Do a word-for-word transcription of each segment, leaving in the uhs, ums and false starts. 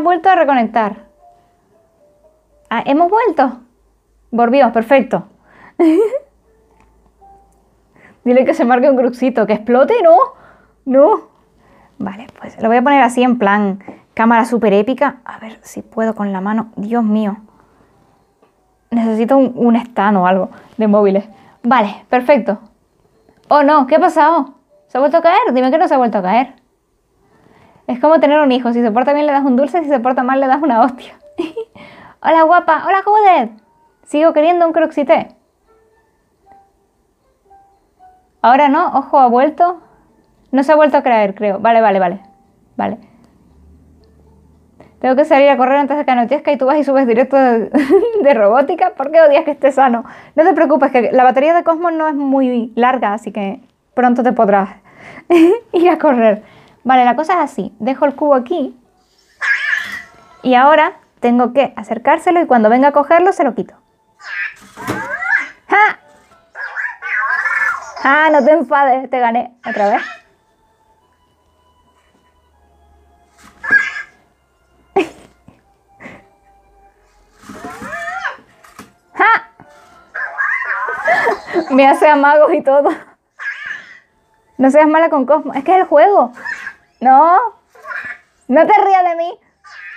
vuelto a reconectar. Ah, ¿hemos vuelto? Volvimos, perfecto. Dile que se marque un crucito, que explote, no, no. Vale, pues lo voy a poner así en plan cámara súper épica. A ver si puedo con la mano. Dios mío. Necesito un, un stand o algo de móviles. Vale, perfecto. Oh no, ¿qué ha pasado? ¿Se ha vuelto a caer? Dime que no se ha vuelto a caer. Es como tener un hijo. Si se porta bien le das un dulce, si se porta mal le das una hostia. Hola guapa, hola joder. Sigo queriendo un croxité. Ahora no, ojo, ha vuelto. No se ha vuelto a caer, creo. Vale, vale, vale. Vale. Tengo que salir a correr antes de que anochezca y tú vas y subes directo de, de robótica. ¿Por qué odias que esté sano? No te preocupes, que la batería de Cosmos no es muy larga, así que pronto te podrás ir a correr. Vale, la cosa es así. Dejo el cubo aquí. Y ahora tengo que acercárselo y cuando venga a cogerlo se lo quito. ¡Ja! ¡Ah, no te enfades! Te gané. ¿Otra vez? ¡Ja! Me hace amagos y todo. No seas mala con Cosmo. Es que es el juego. No. No te rías de mí.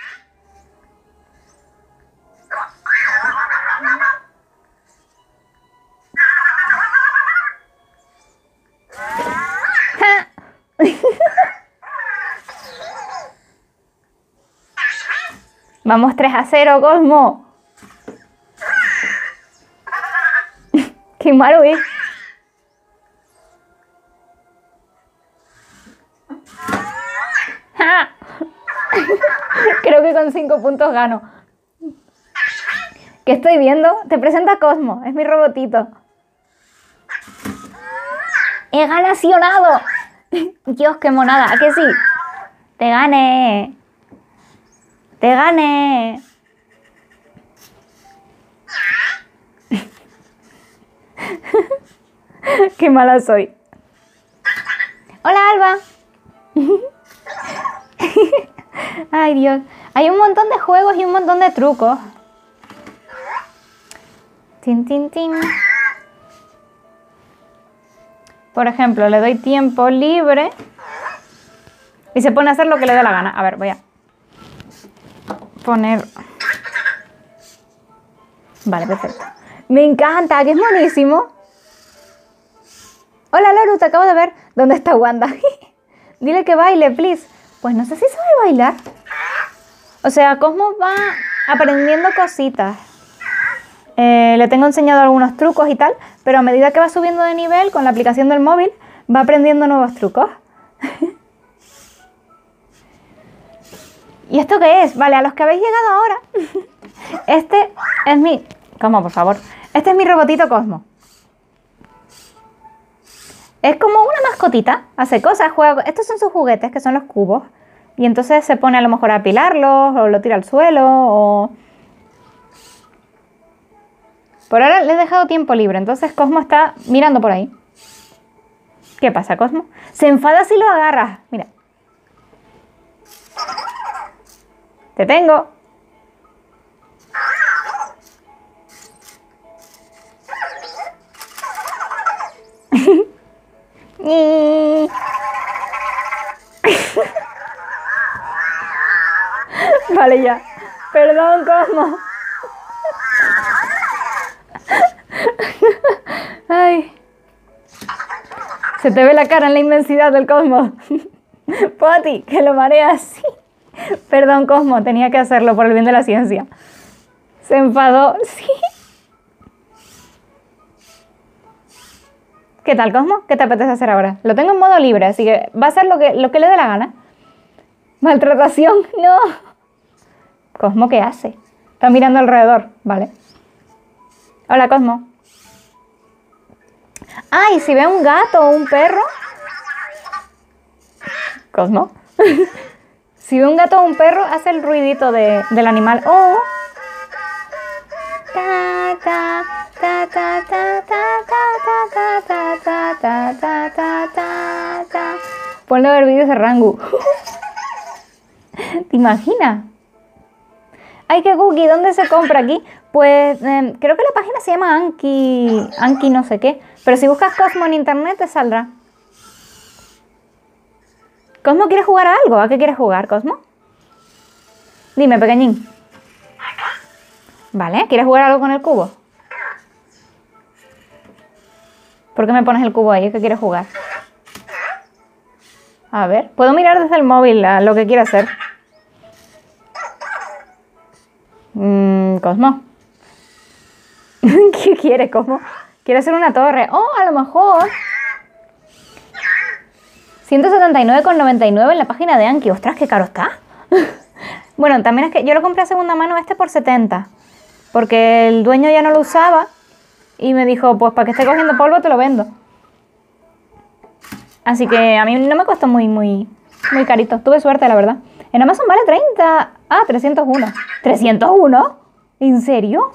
¡Ja! Vamos tres a cero, Cosmo. Qué malo es. ¡Ja! Creo que con cinco puntos gano. ¿Qué estoy viendo? Te presenta Cosmo. Es mi robotito. ¡He ganacionado! Dios, qué monada. ¿A que sí? Te gané. Te gané. Qué mala soy. Hola, Alba. Ay, Dios. Hay un montón de juegos y un montón de trucos. Tin, tin, tin. Por ejemplo, le doy tiempo libre y se pone a hacer lo que le dé la gana. A ver, voy a poner... Vale, perfecto. Me encanta, que es buenísimo. Hola, Loru, te acabo de ver. ¿Dónde está Wanda? Dile que baile, please. Pues no sé si sabe bailar. O sea, Cosmo va aprendiendo cositas. Eh, le tengo enseñado algunos trucos y tal, pero a medida que va subiendo de nivel con la aplicación del móvil, va aprendiendo nuevos trucos. ¿Y esto qué es? Vale, a los que habéis llegado ahora, este es mi... Cosmo, por favor. Este es mi robotito Cosmo. Es como una mascotita, hace cosas, juega... Estos son sus juguetes, que son los cubos. Y entonces se pone a lo mejor a apilarlos, o lo tira al suelo, o... Por ahora le he dejado tiempo libre, entonces Cosmo está mirando por ahí. ¿Qué pasa, Cosmo? Se enfada si lo agarras. Mira. Te tengo. Vale, ya. Perdón, Cosmo. Ay. Se te ve la cara en la inmensidad del Cosmos. Poti, que lo marea así. Perdón, Cosmo, tenía que hacerlo por el bien de la ciencia. Se enfadó, sí. ¿Qué tal, Cosmo? ¿Qué te apetece hacer ahora? Lo tengo en modo libre, así que va a hacer lo que, lo que le dé la gana. Maltratación, no. Cosmo, ¿qué hace? Está mirando alrededor, vale. Hola, Cosmo. Ay, si ve un gato o un perro. Cosmo. Si ve un gato o un perro, hace el ruidito de, del animal. Oh. Ta, ta, ta, ta, ta, ta, ta, ta, ta, ta, ta, ta, ta, ta. Ponle a ver vídeos de Rangu. ¿Te imaginas? Ay, qué cookie, ¿dónde se compra aquí? Pues eh, creo que la página se llama Anki, Anki no sé qué. Pero si buscas Cosmo en internet te saldrá. ¿Cosmo quieres jugar a algo? ¿A qué quieres jugar, Cosmo? Dime, pequeñín. Vale, ¿quieres jugar algo con el cubo? ¿Por qué me pones el cubo ahí? ¿Qué quieres jugar? A ver, puedo mirar desde el móvil a lo que quiero hacer. Mmm, Cosmo. ¿Qué quiere, Cosmo? Quiere hacer una torre. Oh, a lo mejor. ciento setenta y nueve con noventa y nueve en la página de Anki. Ostras, qué caro está. Bueno, también es que yo lo compré a segunda mano este por setenta. Porque el dueño ya no lo usaba. Y me dijo, pues para que esté cogiendo polvo te lo vendo. Así que a mí no me costó muy, muy, muy carito. Tuve suerte, la verdad. En Amazon vale treinta. Ah, trescientos uno. ¿trescientos uno? ¿En serio?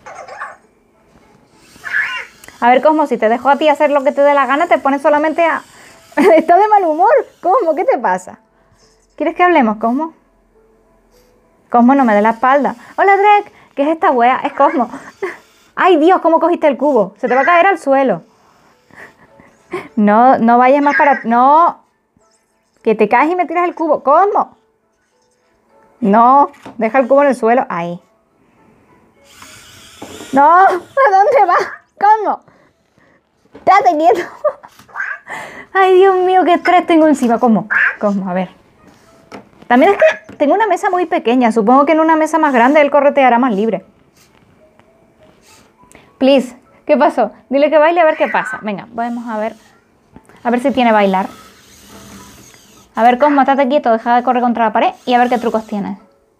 A ver, Cosmo, si te dejo a ti hacer lo que te dé la gana, te pones solamente a... ¿Estás de mal humor? Cosmo, ¿qué te pasa? ¿Quieres que hablemos, Cosmo? Cosmo, no me dé la espalda. Hola, Drek. ¿Qué es esta wea? Es Cosmo. Ay, Dios, ¿cómo cogiste el cubo? Se te va a caer al suelo. No, no vayas más para... No. Que te caes y me tiras el cubo. Cosmo. No. Deja el cubo en el suelo. Ahí. No. ¿A dónde vas? Cosmo. Date quieto. Ay, Dios mío, qué estrés tengo encima. Cosmo. Cosmo, a ver. También es que tengo una mesa muy pequeña. Supongo que en una mesa más grande él correteará más libre. Please. ¿Qué pasó? Dile que baile a ver qué pasa. Venga, vamos a ver. A ver si tiene bailar. A ver, Cosmo, estate quieto. Deja de correr contra la pared y a ver qué trucos tienes.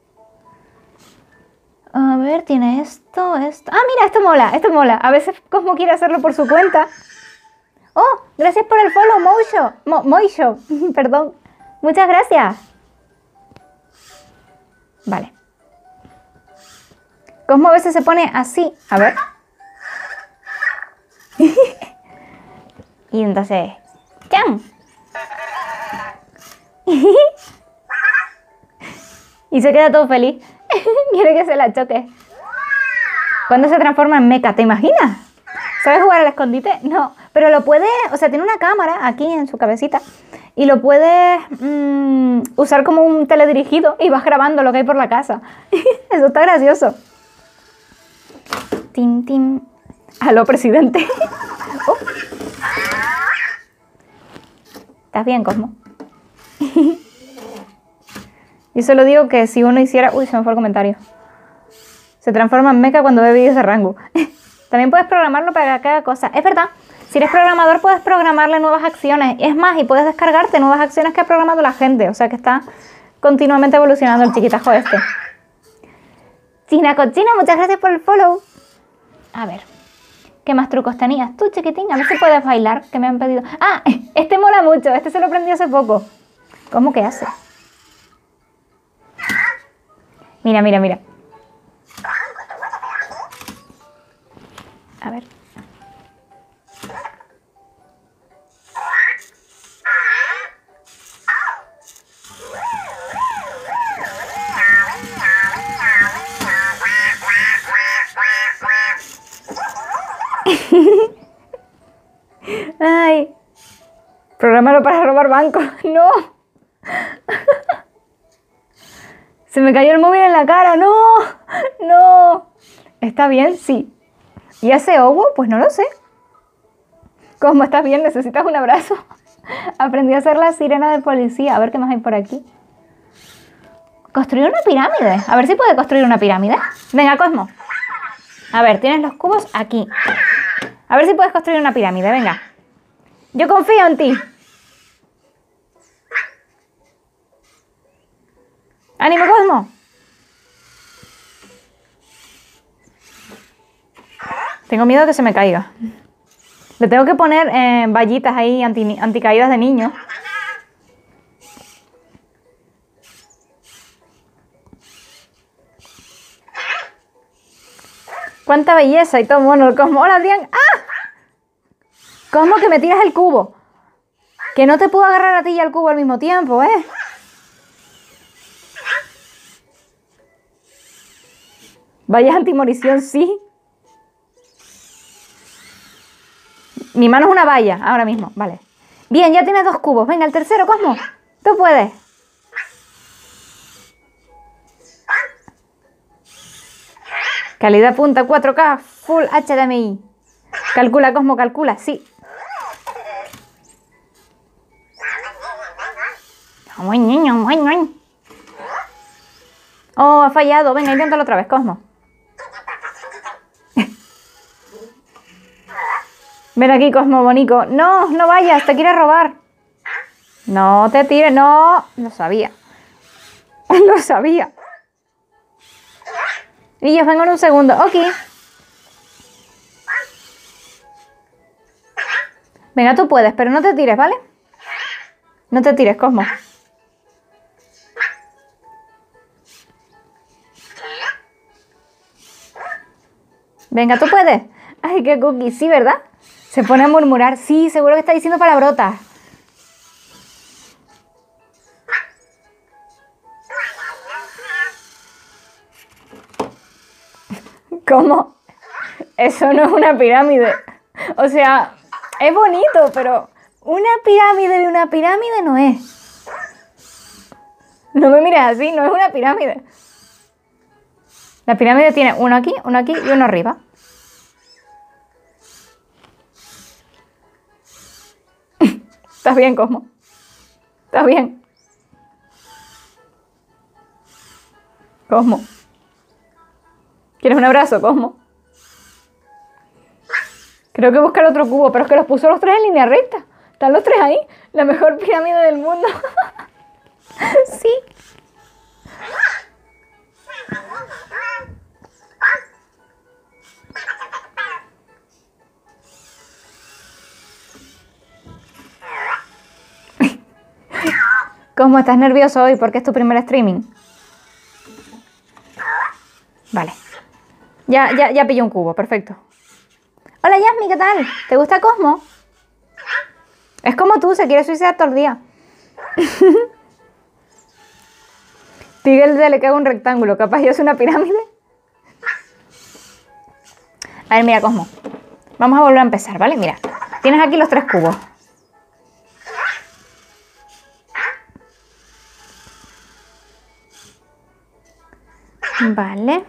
A ver, tiene esto, esto. Ah, mira, esto mola, esto mola. A veces Cosmo quiere hacerlo por su cuenta. Oh, gracias por el follow, Moisho. Mo Moisho, perdón. Muchas gracias. Vale. Cosmo a veces se pone así. A ver. Y entonces... ¡Chan! Y se queda todo feliz. Quiere que se la choque. ¿Cuándo se transforma en mecha? ¿Te imaginas? ¿Sabes jugar al escondite? No. Pero lo puede... O sea, tiene una cámara aquí en su cabecita. Y lo puedes mmm, usar como un teledirigido. Y vas grabando lo que hay por la casa. Eso está gracioso. Tim, tim. Aló, presidente. Oh. ¿Estás bien, Cosmo? Yo solo digo que si uno hiciera... Uy, se me fue el comentario. Se transforma en mecha cuando ve vídeos de Rango. También puedes programarlo para que haga cosas. Es verdad, si eres programador puedes programarle nuevas acciones. Es más, y puedes descargarte nuevas acciones que ha programado la gente. O sea que está continuamente evolucionando el chiquitajo este. China Cochina, muchas gracias por el follow. A ver, ¿qué más trucos tenías tú, chiquitín? A ver si puedes bailar, que me han pedido. Ah, este mola mucho, este se lo aprendí hace poco. ¿Cómo que hace? Mira, mira, mira. A ver. Ay. Prográmalo para robar bancos. No. Se me cayó el móvil en la cara. No. No. ¿Está bien? Sí. ¿Y hace Owo? Pues no lo sé. ¿Cómo estás bien? ¿Necesitas un abrazo? Aprendí a hacer la sirena de policía. A ver qué más hay por aquí. Construir una pirámide. A ver si puede construir una pirámide. Venga, Cosmo. A ver, tienes los cubos aquí. A ver si puedes construir una pirámide. Venga. Yo confío en ti. ¡Ánimo, Cosmo! Tengo miedo que se me caiga. Le tengo que poner eh, vallitas ahí anti, anticaídas de niño. ¡Cuánta belleza! Y todo mono el Cosmo. ¡Hola, Adrián! ¡Ah! Cosmo, que me tiras el cubo. Que no te puedo agarrar a ti y al cubo al mismo tiempo, ¿eh? Vallas antimorición, sí. Mi mano es una valla, ahora mismo, vale. Bien, ya tienes dos cubos. Venga, el tercero, Cosmo. Tú puedes. Calidad punta cuatro K, Full H D M I. Calcula, Cosmo, calcula, sí. Oh, ha fallado. Venga, inténtalo otra vez, Cosmo. Ven aquí, Cosmo Bonico. No, no vayas, te quiere robar. No te tires, no. Lo sabía. Lo sabía. Y yo vengo en un segundo. Ok. Venga, tú puedes, pero no te tires, ¿vale? No te tires, Cosmo. Venga, tú puedes. Ay, qué cookie. Sí, ¿verdad? Se pone a murmurar. Sí, seguro que está diciendo palabrotas. ¿Cómo? Eso no es una pirámide. O sea, es bonito, pero una pirámide de una pirámide no es. No me mires así, no es una pirámide. La pirámide tiene uno aquí, uno aquí y uno arriba. ¿Estás bien, Cosmo? ¿Estás bien? Cosmo. ¿Quieres un abrazo, Cosmo? Creo que busca el otro cubo, pero es que los puso los tres en línea recta. Están los tres ahí. La mejor pirámide del mundo. Sí. Cosmo, ¿estás nervioso hoy porque es tu primer streaming? Vale. Ya, ya, ya pillé un cubo, perfecto. Hola, Yasmi, ¿qué tal? ¿Te gusta Cosmo? Es como tú, se quiere suicidar todo el día. Tigel le cae un rectángulo, capaz yo es una pirámide. A ver, mira, Cosmo. Vamos a volver a empezar, ¿vale? Mira, tienes aquí los tres cubos. Vale.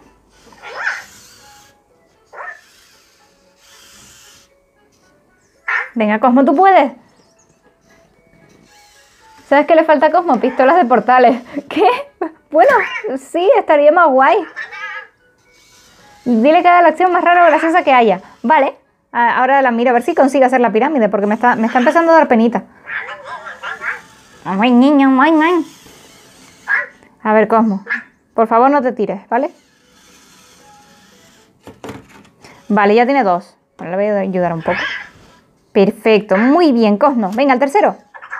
Venga, Cosmo, tú puedes. ¿Sabes qué le falta a Cosmo? Pistolas de portales. ¿Qué? Bueno, sí, estaría más guay. Dile que haga la acción más rara o graciosa que haya. Vale. Ahora la miro a ver si consigue hacer la pirámide, porque me está, me está empezando a dar penita. Ay, niño, ay, ay. A ver, Cosmo. Por favor, no te tires, ¿vale? Vale, ya tiene dos. Bueno, le voy a ayudar un poco. Perfecto, muy bien, Cosmo. Venga, el tercero.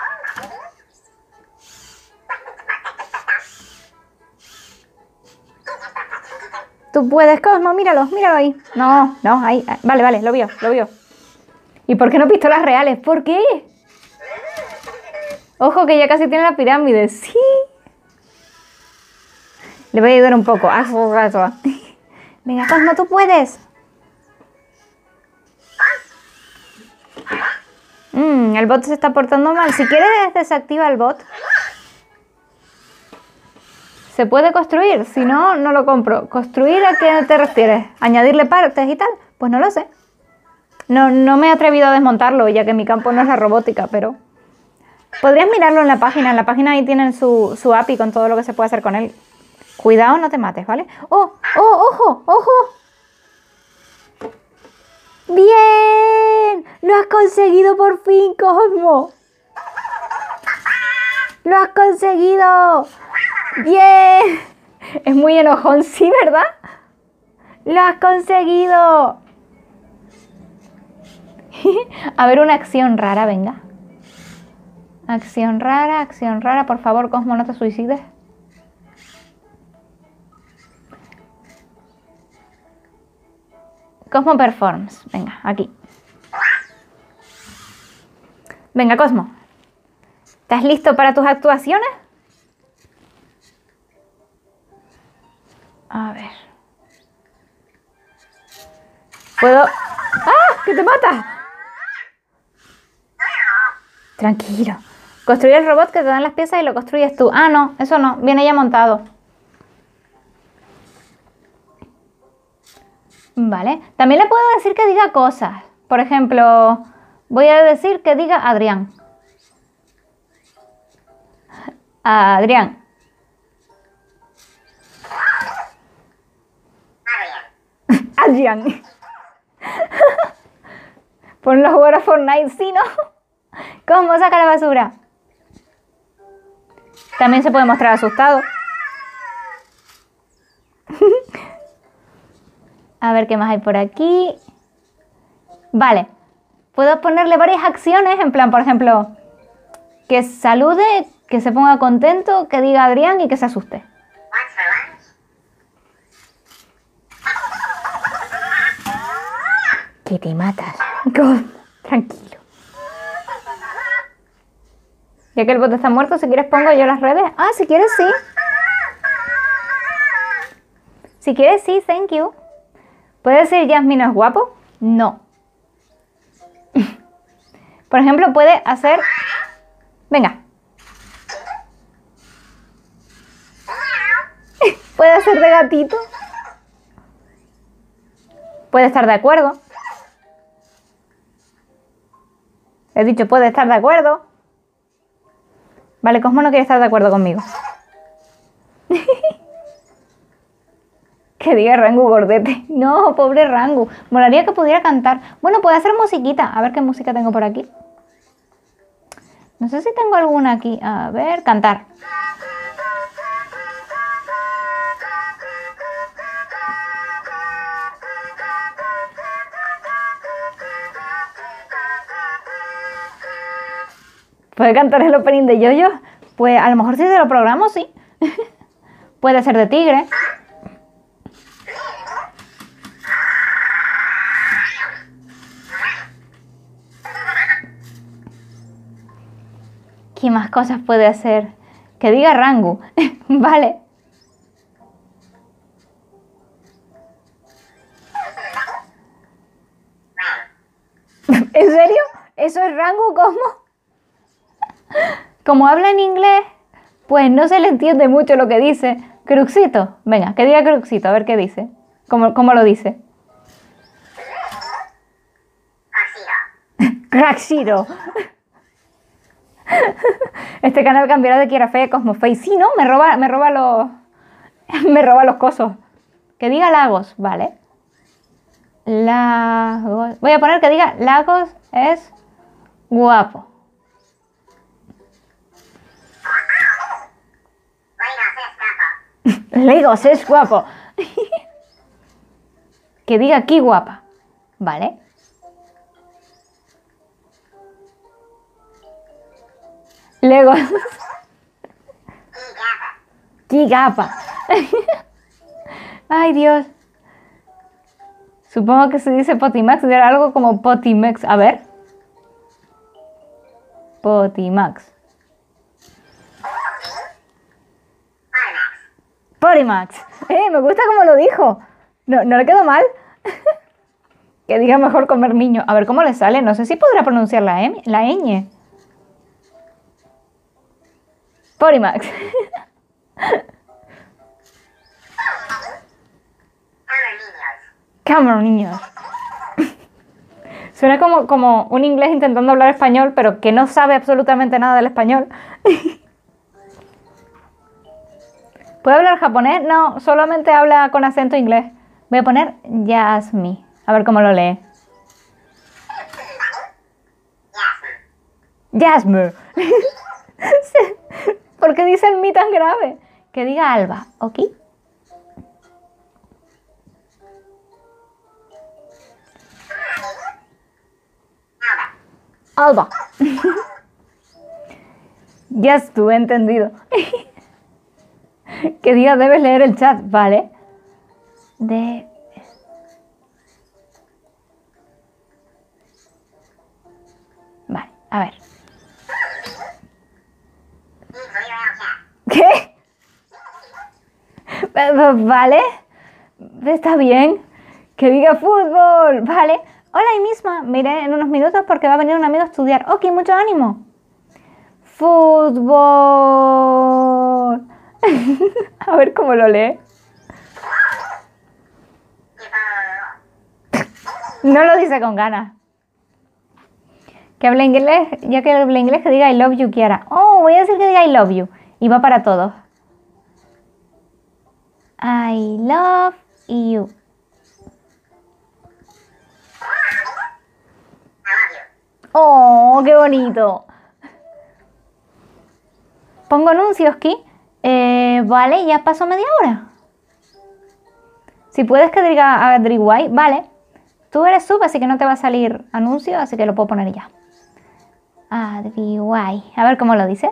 Tú puedes, Cosmo, míralo, míralo ahí. No, no, ahí. Vale, vale, lo vio, lo vio. ¿Y por qué no pistolas reales? ¿Por qué? Ojo que ya casi tiene la pirámide. Sí. Le voy a ayudar un poco. Venga, Cosmo, tú puedes. Mm, el bot se está portando mal. Si quieres, desactiva el bot. ¿Se puede construir? Si no, no lo compro. ¿Construir a qué te refieres? ¿Añadirle partes y tal? Pues no lo sé. No, no me he atrevido a desmontarlo, ya que mi campo no es la robótica, pero... Podrías mirarlo en la página. En la página ahí tienen su, su A P I con todo lo que se puede hacer con él. Cuidado, no te mates, ¿vale? ¡Oh! ¡Oh! ¡Ojo! ¡Ojo! ¡Bien! ¡Lo has conseguido por fin, Cosmo! ¡Lo has conseguido! ¡Bien! Es muy enojón, sí, ¿verdad? ¡Lo has conseguido! A ver, una acción rara, venga. Acción rara, acción rara. Por favor, Cosmo, no te suicides. Cosmo Performs. Venga, aquí. Venga, Cosmo. ¿Estás listo para tus actuaciones? A ver. Puedo... ¡Ah! ¡Que te mata! Tranquilo. Construir el robot que te dan las piezas y lo construyes tú. Ah, no, eso no. Viene ya montado. Vale. También le puedo decir que diga cosas. Por ejemplo, voy a decir que diga Adrián. Adrián. Adrián. Ponlo a jugar a Fortnite, ¿sí, no? ¿Cómo saca la basura? También se puede mostrar asustado. A ver qué más hay por aquí. Vale. Puedo ponerle varias acciones, en plan, por ejemplo, que salude, que se ponga contento, que diga Adrián y que se asuste. Que te matas. Tranquilo. Ya que el bot está muerto, si quieres pongo yo las redes. Ah, si quieres sí. Si quieres sí, thank you. ¿Puede decir Jasmine es guapo? No. Por ejemplo, puede hacer... Venga. Puede hacer de gatito. Puede estar de acuerdo. He dicho, puede estar de acuerdo. Vale, Cosmo no quiere estar de acuerdo conmigo. Que diga Rangu gordete. No, pobre Rangu. Molaría que pudiera cantar. Bueno, puede hacer musiquita. A ver qué música tengo por aquí. No sé si tengo alguna aquí. A ver, cantar. ¿Puede cantar el opening de Yoyo? Pues a lo mejor si se lo programo, sí. Puede ser de tigre. ¿Qué más cosas puede hacer? Que diga Rangu. Vale. ¿En serio? ¿Eso es Rangu? ¿Cómo? Como habla en inglés, pues no se le entiende mucho lo que dice. Cruxito. Venga, que diga Cruxito, a ver qué dice. ¿Cómo, cómo lo dice? Crackshiro. Este canal cambiará de Kiera Fe a Cosmoface. Sí, ¿no? Me roba, me roba los... me roba los cosos. Que diga Lagos, vale. Lagos. Voy a poner que diga Lagos es guapo. Lagos es guapo. Que diga aquí guapa. Vale. Legos. Gigapa. Ay, Dios. Supongo que se dice Potimax, era algo como Potimex. A ver. Potimax. Potimax. Eh, me gusta como lo dijo. No, no le quedó mal. Que diga mejor comer niño. A ver cómo le sale. No sé si podrá pronunciar la, M, la ñ. Potimax. Cameron niños. Suena como, como un inglés intentando hablar español, pero que no sabe absolutamente nada del español. ¿Puede hablar japonés? No, solamente habla con acento inglés. Voy a poner Yasmi. A ver cómo lo lee. Yasmi. ¿Por qué dice el mi tan grave? Que diga Alba, ¿ok? Alba. Ya estuve entendido. Que diga debes leer el chat, ¿vale? De... Vale, a ver. ¿Qué? ¿Vale? Está bien. Que diga fútbol, ¿vale? Hola, ahí misma, me iré en unos minutos porque va a venir un amigo a estudiar. Ok, mucho ánimo. Fútbol. A ver cómo lo lee. No lo dice con ganas. Que hable inglés, ya que hable inglés, que diga I love you, Kiara. Oh, voy a decir que diga I love you. Y va para todos. I love you. Oh, qué bonito. Pongo anuncios aquí. Eh, vale, ya pasó media hora. Si puedes que diga Adri Guay, vale. Tú eres sub, así que no te va a salir anuncio, así que lo puedo poner ya. Adri Guay. A ver cómo lo dice.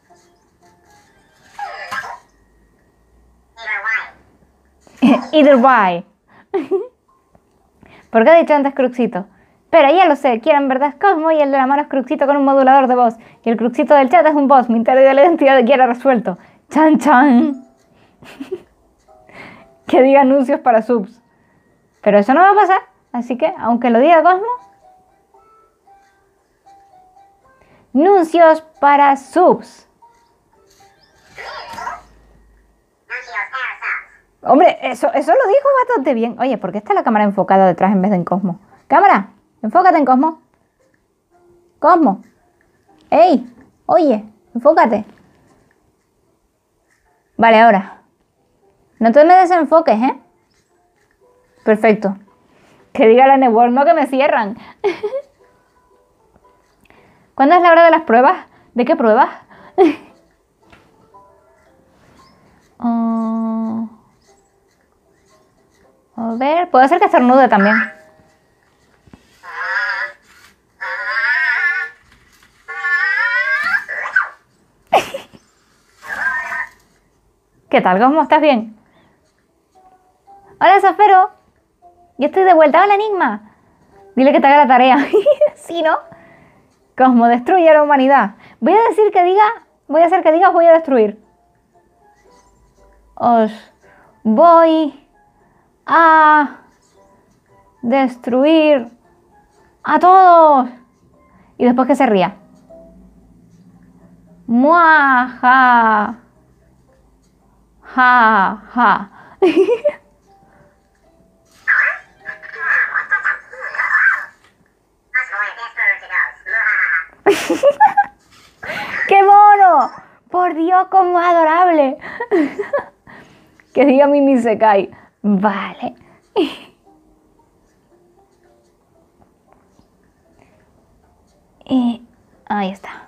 Either way. ¿Por qué ha dicho antes Cruxito? Pero ya lo sé, quiero en verdad es Cosmo y el de la mano es Cruxito con un modulador de voz. Y el Cruxito del chat es un boss. Mi interés de la identidad de Kiara resuelto. Chan chan. Que diga anuncios para subs. Pero eso no va a pasar. Así que, aunque lo diga Cosmo. Anuncios para subs. Hombre, eso, eso lo dijo bastante bien. Oye, ¿por qué está la cámara enfocada detrás en vez de en Cosmo? ¡Cámara! Enfócate en Cosmo. Cosmo. ¡Ey! Oye, enfócate. Vale, ahora. No te me desenfoques, ¿eh? Perfecto. Que diga la network, no que me cierran. ¿Cuándo es la hora de las pruebas? ¿De qué pruebas? uh... A ver, puede ser que estornude también. ¿Qué tal, Cosmo? ¿Estás bien? Hola, Zafero. Ya estoy de vuelta. Hola, Enigma. Dile que te haga la tarea. ¿Sí, no? Cosmo, destruye a la humanidad. Voy a decir que diga... Voy a hacer que diga os voy a destruir. Os voy... a destruir a todos. Y después que se ría. Muaja. Ja, ja. ¡Qué mono! Por Dios, como adorable. Que diga Mimi se cae. Vale. Y ahí está.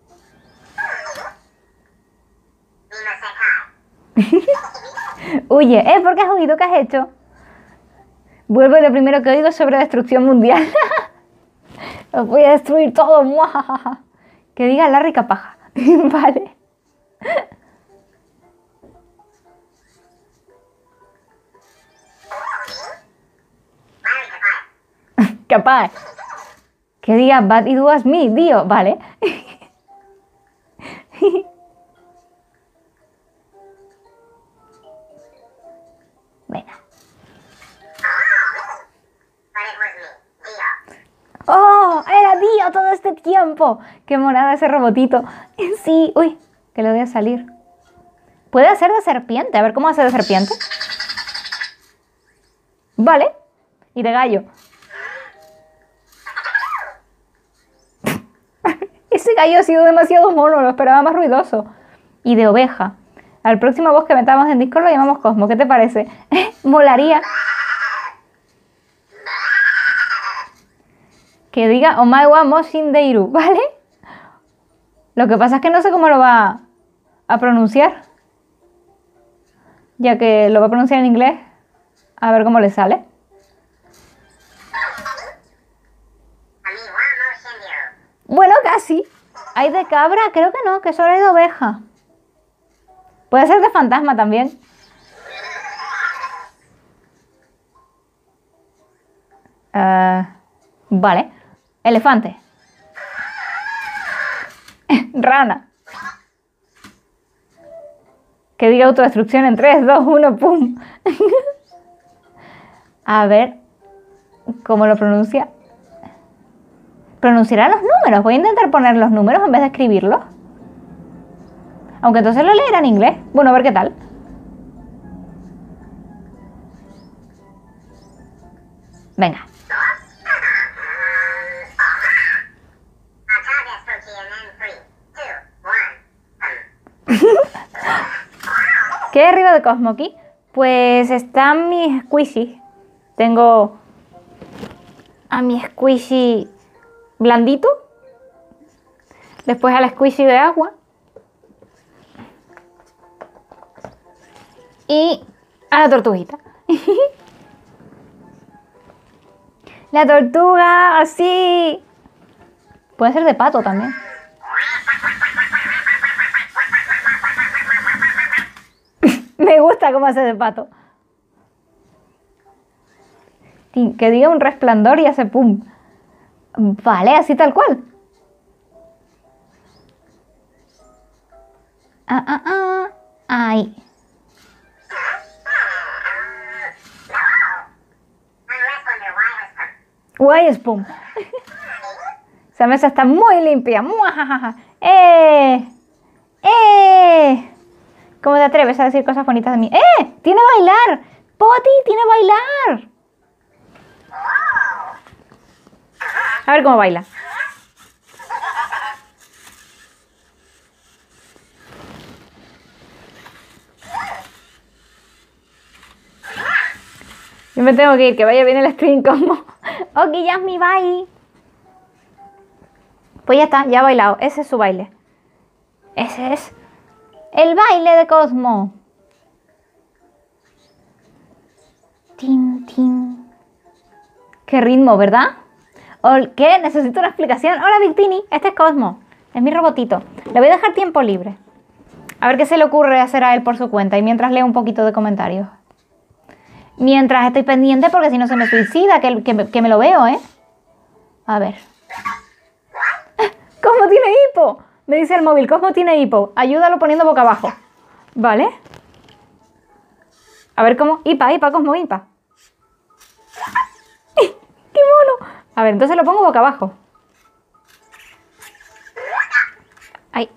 Huye, ¿eh? ¿Por qué has huido? ¿Qué has hecho? Vuelvo y lo primero que oigo es sobre destrucción mundial. Los voy a destruir todo. ¡Muajajaja! Que diga la rica paja. Vale. Capaz. Que diga but it was me, tío. Vale. Venga. ¡Oh! ¡Era tío todo este tiempo! ¡Qué morada ese robotito! Sí, uy, que le voy a salir. ¿Puede hacer de serpiente? A ver, ¿cómo hace de serpiente? Vale. Y de gallo. Ese gallo ha sido demasiado mono, lo esperaba más ruidoso. Y de oveja. Al próximo boss que metamos en Discord lo llamamos Cosmo. ¿Qué te parece? Molaría. Que diga Omaewa Moshindeiru, ¿vale? Lo que pasa es que no sé cómo lo va a pronunciar. Ya que lo va a pronunciar en inglés. A ver cómo le sale. Bueno, casi. ¿Hay de cabra? Creo que no, que solo hay de oveja. Puede ser de fantasma también. Uh, vale. Elefante. Rana. Que diga autodestrucción en tres, dos, uno, pum. A ver. ¿Cómo lo pronuncia? Pronunciará los números. Voy a intentar poner los números en vez de escribirlos. Aunque entonces lo leerá en inglés. Bueno, a ver qué tal. Venga. ¿Qué hay arriba de Cosmo aquí? Pues están mis squishy. Tengo a mi squishy blandito. Después al squishy de agua. Y a la tortuguita. La tortuga, así. Puede ser de pato también. Me gusta cómo hace de pato. Que diga un resplandor y hace pum. Vale, así tal cual. Ah, ah, ah. Ahí. Guay, pum. Esa mesa está muy limpia. ¡Muajajaja! ¡Eh! ¡Eh! ¿Cómo te atreves a decir cosas bonitas de mí? ¡Eh! ¡Tiene bailar! ¡Potty tiene bailar! A ver cómo baila. Yo me tengo que ir, que vaya bien el stream como... Ok, Yasmi, bye. Pues ya está, ya ha bailado. Ese es su baile. Ese es el baile de Cosmo. Tin, tin. Qué ritmo, ¿verdad? ¿Qué? Necesito una explicación. Hola, Victini. Este es Cosmo. Es mi robotito. Le voy a dejar tiempo libre. A ver qué se le ocurre hacer a él por su cuenta. Y mientras leo un poquito de comentarios. Mientras estoy pendiente porque si no se me suicida, que, que, que me lo veo, ¿eh? A ver. ¿Cosmo tiene hipo? Me dice el móvil, Cosmo tiene hipo. Ayúdalo poniendo boca abajo. ¿Vale? A ver cómo. Hipa, hipa, Cosmo, hipa. ¡Qué mono! A ver, entonces lo pongo boca abajo. Ay.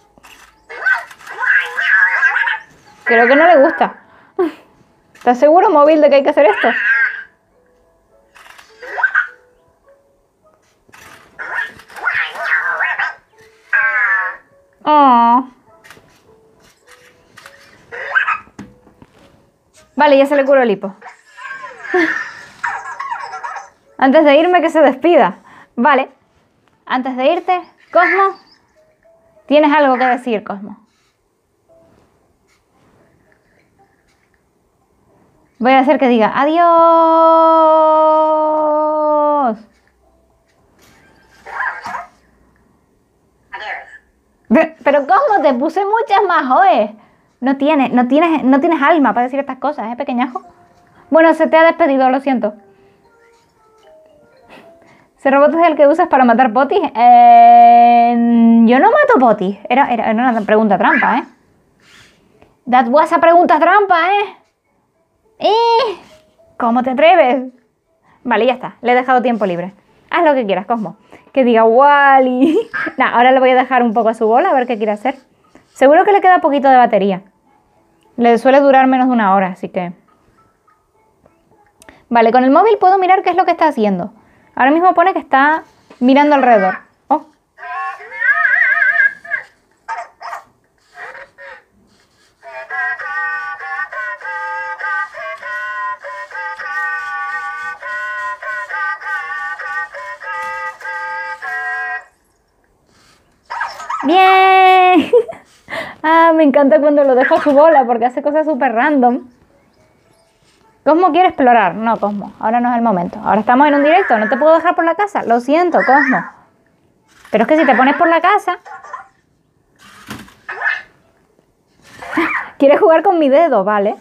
Creo que no le gusta. ¿Estás seguro, móvil, de que hay que hacer esto? Oh. Vale, ya se le curó el hipo. Antes de irme, que se despida. Vale. Antes de irte, Cosmo, ¿tienes algo que decir, Cosmo? Voy a hacer que diga adiós. Pero ¿cómo? Te puse muchas más, oe. No tienes, no tienes, no tienes alma para decir estas cosas, ¿eh, pequeñajo? Bueno, se te ha despedido, lo siento. ¿Ese robot es el que usas para matar potis? Eh, yo no mato potis. Era, era, era una pregunta trampa, ¿eh? That was a pregunta trampa, ¿eh? ¿Eh? ¿Cómo te atreves? Vale, ya está. Le he dejado tiempo libre. Haz lo que quieras, Cosmo. Que diga Wally. Nah, ahora le voy a dejar un poco a su bola a ver qué quiere hacer. Seguro que le queda poquito de batería. Le suele durar menos de una hora, así que... Vale, con el móvil puedo mirar qué es lo que está haciendo. Ahora mismo pone que está mirando alrededor. Oh. ¡Bien! Ah, me encanta cuando lo dejo a su bola porque hace cosas súper random. Cosmo quiere explorar. No, Cosmo, ahora no es el momento. Ahora estamos en un directo, no te puedo dejar por la casa. Lo siento, Cosmo. Pero es que si te pones por la casa... Quieres jugar con mi dedo, ¿vale?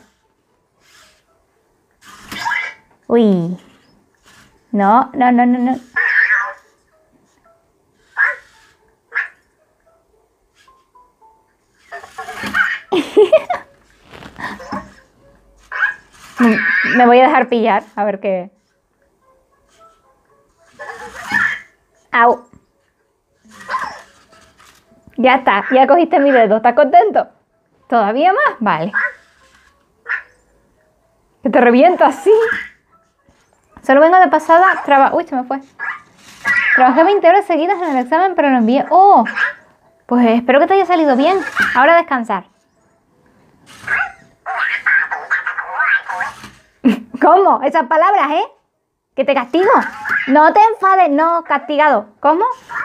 Uy. No, no, no, no, no. Me voy a dejar pillar, a ver qué... Au. Ya está, ya cogiste mi dedo. ¿Estás contento? ¿Todavía más? Vale. Que te reviento así. Solo vengo de pasada. Traba... Uy, se me fue. Trabajé veinte horas seguidas en el examen, pero lo envié. ¡Oh! Pues espero que te haya salido bien. Ahora a descansar. ¿Cómo? Esas palabras, ¿eh? Que te castigo. No te enfades. No, castigado. ¿Cómo?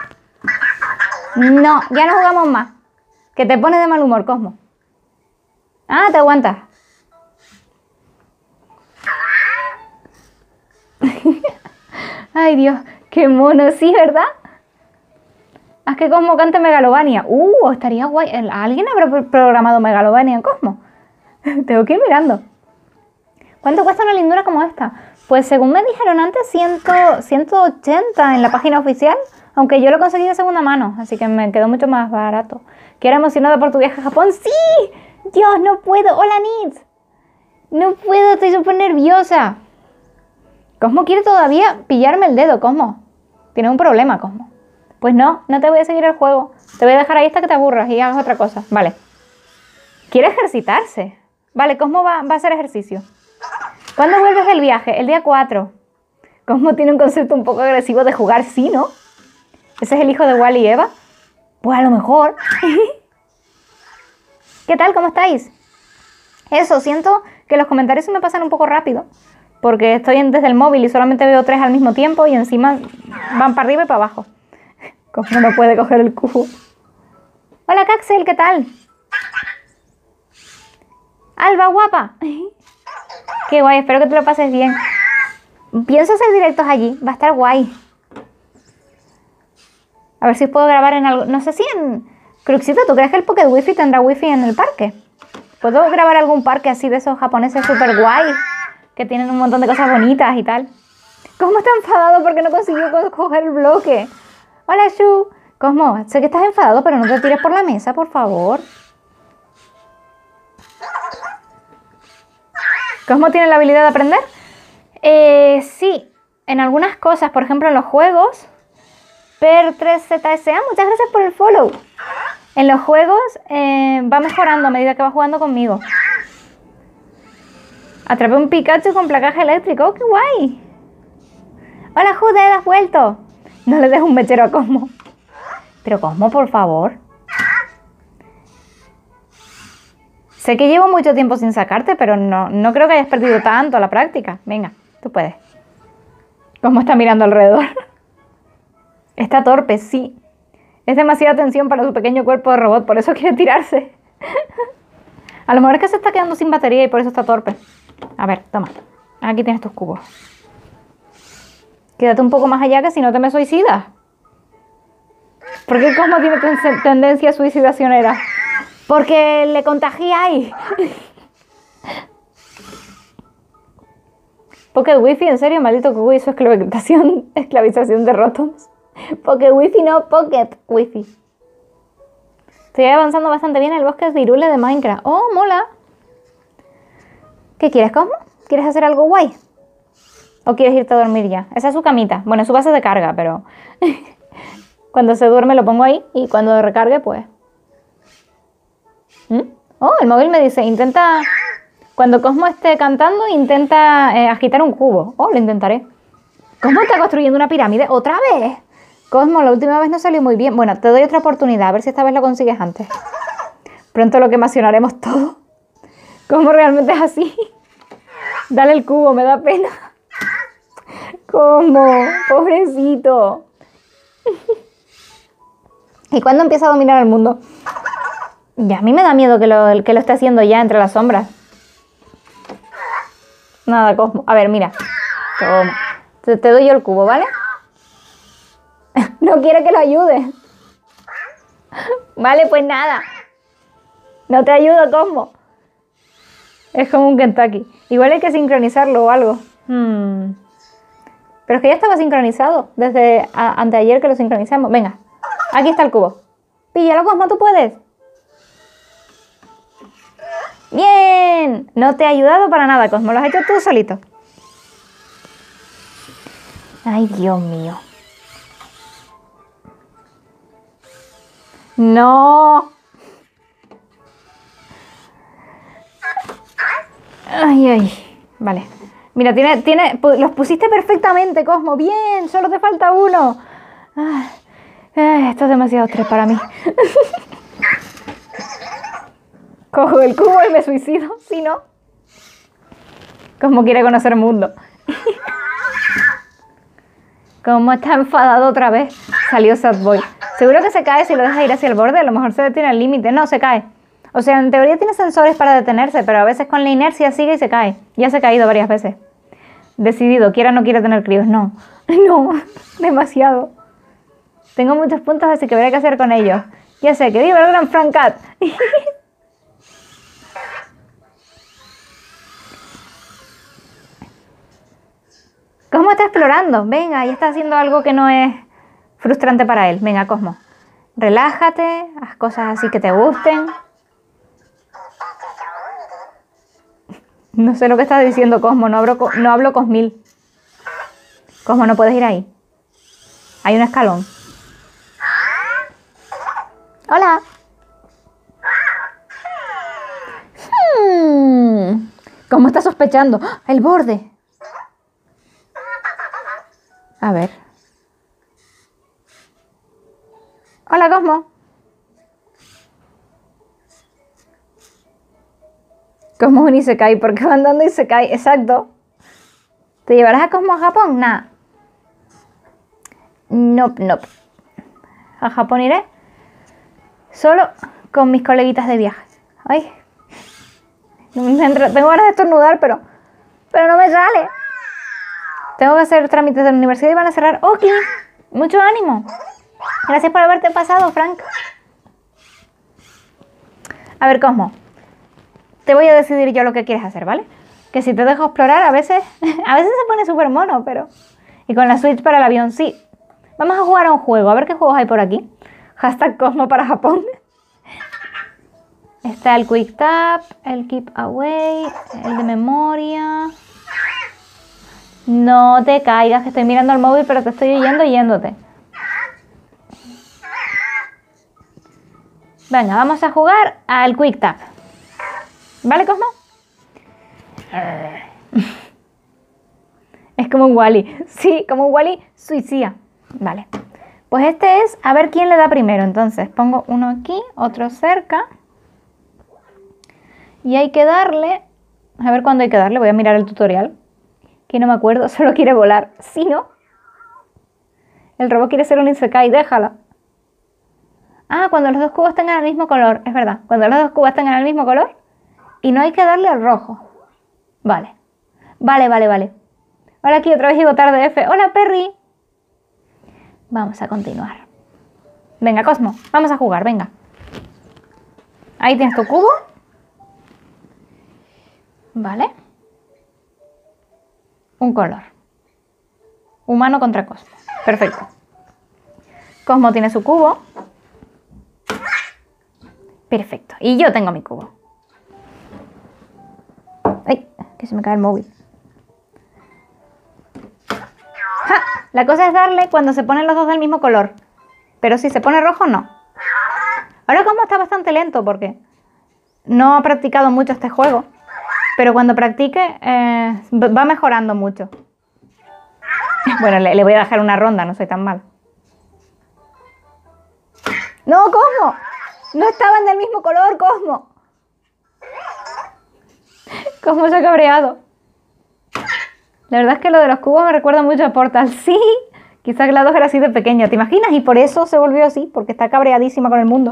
No, ya no jugamos más. Que te pones de mal humor, Cosmo. Ah, te aguantas. Ay, Dios, qué mono, sí, ¿verdad? Haz que Cosmo cante Megalovania. Uh, estaría guay. ¿Alguien habrá programado Megalovania en Cosmo? Tengo que ir mirando. ¿Cuánto cuesta una lindura como esta? Pues según me dijeron antes, ciento ochenta en la página oficial. Aunque yo lo conseguí de segunda mano, así que me quedó mucho más barato. ¿Quiero emocionada por tu viaje a Japón? ¡Sí! Dios, no puedo. Hola, Nitz. No puedo, estoy súper nerviosa. Cosmo quiere todavía pillarme el dedo, Cosmo. Tienes un problema, Cosmo. Pues no, no te voy a seguir el juego. Te voy a dejar ahí hasta que te aburras y hagas otra cosa. Vale. Quiere ejercitarse. Vale, Cosmo va, va a hacer ejercicio. ¿Cuándo vuelves del viaje? El día cuatro. Cosmo tiene un concepto un poco agresivo de jugar, sí, ¿no? ¿Ese es el hijo de Wally y Eva? Pues a lo mejor. ¿Qué tal? ¿Cómo estáis? Eso, siento que los comentarios se me pasan un poco rápido. Porque estoy desde el móvil y solamente veo tres al mismo tiempo y encima van para arriba y para abajo. Como no puede coger el cubo. Hola, Caxel, ¿qué tal? Alba, guapa. Qué guay, espero que te lo pases bien. Pienso hacer directos allí, va a estar guay. A ver si puedo grabar en algo. No sé si en... Cruxito, ¿tú crees que el Pocket Wi-Fi tendrá Wi-Fi en el parque? ¿Puedo grabar algún parque así de esos japoneses súper guay? Que tienen un montón de cosas bonitas y tal. Cosmo está enfadado porque no consiguió co coger el bloque. Hola, Shu. Cosmo, sé que estás enfadado, pero no te tires por la mesa, por favor. ¿Cosmo tiene la habilidad de aprender? Eh, sí, en algunas cosas, por ejemplo en los juegos. Per tres Z S A, muchas gracias por el follow. En los juegos eh, va mejorando a medida que va jugando conmigo. Atrapé un Pikachu con placaje eléctrico. ¡Oh, qué guay! Hola, Jude, ¿has vuelto? No le des un mechero a Cosmo. Pero Cosmo, por favor. Sé que llevo mucho tiempo sin sacarte, pero no, no creo que hayas perdido tanto la práctica. Venga, tú puedes. Cosmo está mirando alrededor. Está torpe, sí. Es demasiada tensión para su pequeño cuerpo de robot, por eso quiere tirarse. A lo mejor es que se está quedando sin batería y por eso está torpe. A ver, toma. Aquí tienes tus cubos. Quédate un poco más allá que si no te me suicidas. ¿Por qué Cosmo tiene ten tendencia suicidacionera? Porque le contagiáis. Pocket Wi-Fi, ¿en serio? Maldito que hizo esclavización, esclavización de Rotoms. Pocket Wi-Fi, no Pocket Wi-Fi. Estoy avanzando bastante bien en el bosque de Hyrule de Minecraft. ¡Oh, mola! ¿Qué quieres, Cosmo? ¿Quieres hacer algo guay? ¿O quieres irte a dormir ya? Esa es su camita. Bueno, es su base de carga, pero... cuando se duerme lo pongo ahí y cuando recargue, pues... ¿Mm? Oh, el móvil me dice, intenta... Cuando Cosmo esté cantando, intenta eh, agitar un cubo. Oh, lo intentaré. ¿Cosmo está construyendo una pirámide? ¿Otra vez? Cosmo, la última vez no salió muy bien. Bueno, te doy otra oportunidad, a ver si esta vez lo consigues antes. Pronto lo que emocionaremos todo. Cosmo realmente es así. Dale el cubo, me da pena. Cosmo, pobrecito. ¿Y cuándo empieza a dominar el mundo? Ya, a mí me da miedo que lo, que lo esté haciendo ya entre las sombras. Nada, Cosmo. A ver, mira. Toma. Te, te doy yo el cubo, ¿vale? No quiere que lo ayude. Vale, pues nada. No te ayudo, Cosmo. Es como un Kentucky. Igual hay que sincronizarlo o algo. Hmm. Pero es que ya estaba sincronizado. Desde a, anteayer que lo sincronizamos. Venga, aquí está el cubo. Píllalo, Cosmo, tú puedes. ¡Bien! No te he ayudado para nada, Cosmo. Lo has hecho tú solito. Ay, Dios mío. No. Ay, ay. Vale. Mira, tiene, tiene, los pusiste perfectamente, Cosmo. Bien, solo te falta uno. Ay, ay, esto es demasiado estrés para mí. Cojo el cubo y me suicido. Si no, Cosmo quiere conocer el mundo. Cosmo está enfadado otra vez. Salió Sad Boy. Seguro que se cae si lo dejas ir hacia el borde. A lo mejor se detiene al límite. No, se cae. O sea, en teoría tiene sensores para detenerse, pero a veces con la inercia sigue y se cae. Ya se ha caído varias veces. Decidido, quiera o no quiera tener críos. No, no, demasiado. Tengo muchos puntos, así que veré qué hacer con ellos. Ya sé, que viva el gran Frank Cat. Cosmo está explorando. Venga, ya está haciendo algo que no es frustrante para él. Venga, Cosmo. Relájate, haz cosas así que te gusten. No sé lo que estás diciendo, Cosmo. No hablo, no hablo Cosmil. Cosmo, no puedes ir ahí. Hay un escalón. Hola. Hmm. ¿Cómo está sospechando? ¡Ah! El borde. A ver. Hola, Cosmo. Cosmo un Isekai, porque va andando Isekai, exacto. ¿Te llevarás a Cosmo a Japón? Nah. Nope, nope. A Japón iré solo con mis coleguitas de viaje. Ay. Tengo ganas de estornudar, pero, pero no me sale. Tengo que hacer trámites de la universidad y van a cerrar. ¡Ok! Mucho ánimo. Gracias por haberte pasado, Frank. A ver, Cosmo. Te voy a decidir yo lo que quieres hacer, ¿vale? Que si te dejo explorar, a veces, a veces se pone súper mono, pero... Y con la Switch para el avión, sí. Vamos a jugar a un juego, a ver qué juegos hay por aquí. Hashtag Cosmo para Japón. Está el Quick Tap, el Keep Away, el de memoria. No te caigas, que estoy mirando el móvil, pero te estoy oyendo y yéndote. Venga, vamos a jugar al Quick Tap. ¿Vale, Cosmo? Es como un Wally. Sí, como un Wally suicida. Vale. Pues este es a ver quién le da primero. Entonces pongo uno aquí, otro cerca. Y hay que darle... A ver cuándo hay que darle. Voy a mirar el tutorial. Que no me acuerdo. Solo quiere volar. Si no... El robot quiere ser un Isekai. Déjala. Ah, cuando los dos cubos tengan el mismo color. Es verdad. Cuando los dos cubos tengan el mismo color. Y no hay que darle al rojo. Vale. Vale, vale, vale. Ahora aquí otra vez llego tarde, F. Hola, Perry. Vamos a continuar. Venga, Cosmo. Vamos a jugar, venga. Ahí tienes tu cubo. Vale. Un color. Humano contra Cosmo. Perfecto. Cosmo tiene su cubo. Perfecto. Y yo tengo mi cubo. ¡Ay! Que se me cae el móvil. ¡Ja! La cosa es darle cuando se ponen los dos del mismo color. Pero si se pone rojo, no. Ahora Cosmo está bastante lento porque no ha practicado mucho este juego. Pero cuando practique, eh, va mejorando mucho. Bueno, le, le voy a dejar una ronda, no soy tan mal. ¡No, Cosmo! ¡No estaban del mismo color, Cosmo! Cosmo se ha cabreado. La verdad es que lo de los cubos me recuerda mucho a Portal. Sí, quizás GLaDOS era así de pequeña, ¿te imaginas? Y por eso se volvió así, porque está cabreadísima con el mundo.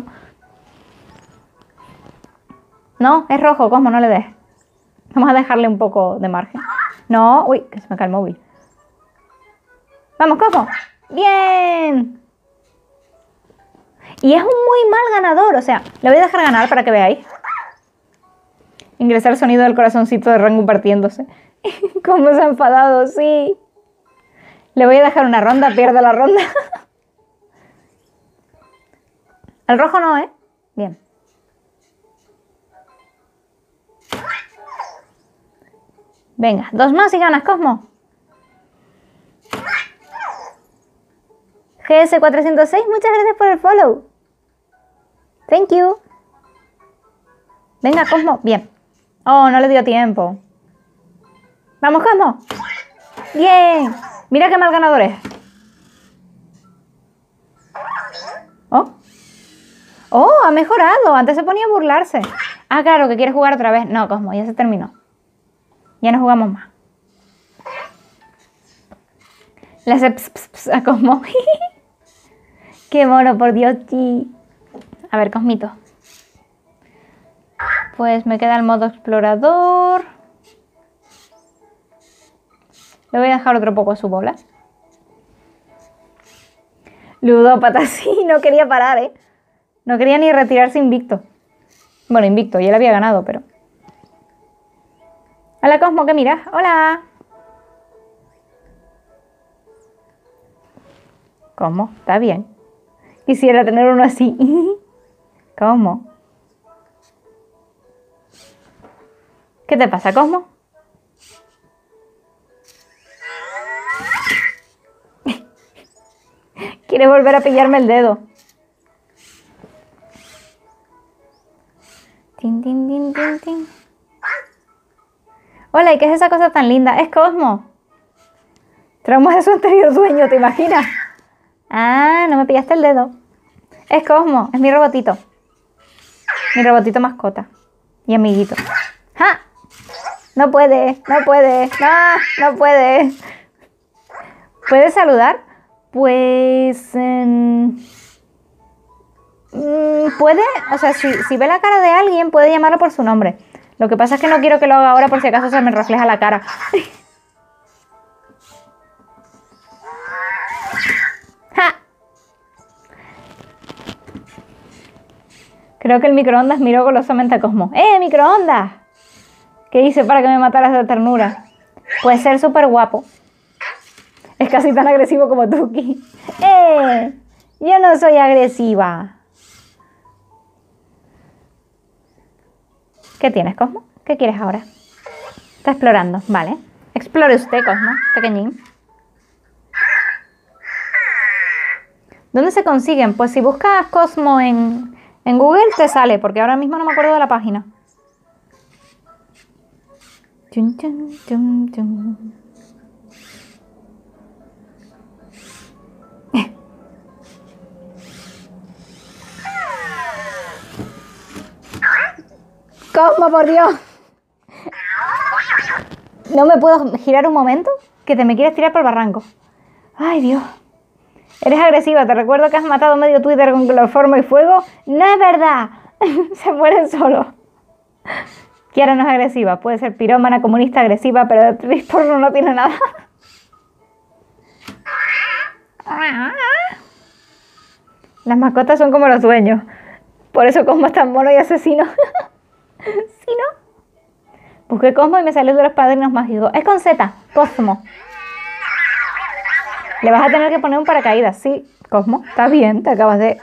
No, es rojo, Cosmo, no le des. Vamos a dejarle un poco de margen. No, uy, que se me cae el móvil. Vamos, Cosmo. ¡Bien! Y es un muy mal ganador, o sea, le voy a dejar ganar para que veáis. Ingresar el sonido del corazoncito de Rangu partiéndose. Cómo se ha enfadado, sí. Le voy a dejar una ronda, pierde la ronda. El rojo no, ¿eh? Bien. Venga, dos más y ganas, Cosmo. G S cuatrocientos seis, muchas gracias por el follow. Thank you. Venga, Cosmo. Bien. Oh, no le dio tiempo. ¡Vamos, Cosmo! ¡Bien! Mira qué mal ganador es. Oh. Oh, ha mejorado. Antes se ponía a burlarse. Ah, claro, que quiere jugar otra vez. No, Cosmo, ya se terminó. Ya no jugamos más. Le hace ps, ps, ps a Cosmo. ¡Qué mono, por Dios! Chi. A ver, Cosmito. Pues me queda el modo explorador. Le voy a dejar otro poco a su bola. Ludópata, sí, no quería parar, ¿eh? No quería ni retirarse invicto. Bueno, invicto, ya le había ganado, pero... Hola, Cosmo, ¿qué miras? Hola. Cosmo, está bien. Quisiera tener uno así. Cosmo. ¿Qué te pasa, Cosmo? Quiere volver a pillarme el dedo. Tin, tin, tin, tin, tin. Hola, ¿y qué es esa cosa tan linda? Es Cosmo. Traumas de su anterior dueño, ¿te imaginas? Ah, no me pillaste el dedo. Es Cosmo, es mi robotito. Mi robotito mascota. Y amiguito. ¡Ja! No puede, no puede, no, no puede. ¿Puedes saludar? Pues... Eh, puede, o sea, si, si ve la cara de alguien, puede llamarlo por su nombre. Lo que pasa es que no quiero que lo haga ahora por si acaso se me refleja la cara. ¡Ja! Creo que el microondas miró golosamente a Cosmo. ¡Eh, microondas! ¿Qué hice para que me mataras de ternura? Puede ser súper guapo. Es casi tan agresivo como Tuki. ¡Eh! Yo no soy agresiva. ¿Qué tienes, Cosmo? ¿Qué quieres ahora? Está explorando, vale. Explore usted, Cosmo, pequeñín. ¿Dónde se consiguen? Pues si buscas Cosmo en, en Google te sale, porque ahora mismo no me acuerdo de la página. Chun, chun, chun, chun. Cosmo, por Dios. ¿No me puedo girar un momento? Que te me quieres tirar por el barranco. Ay, Dios. Eres agresiva. Te recuerdo que has matado medio Twitter con cloroformo y fuego. No es verdad. Se mueren solos. Kiara no es agresiva. Puede ser pirómana, comunista, agresiva, pero de actriz porno no tiene nada. Las mascotas son como los dueños. Por eso Cosmo es tan mono y asesino. ¿Sí, no? Busqué Cosmo y me salió de los padrinos mágicos. Es con Z, Cosmo. Le vas a tener que poner un paracaídas. Sí, Cosmo, está bien, te acabas de...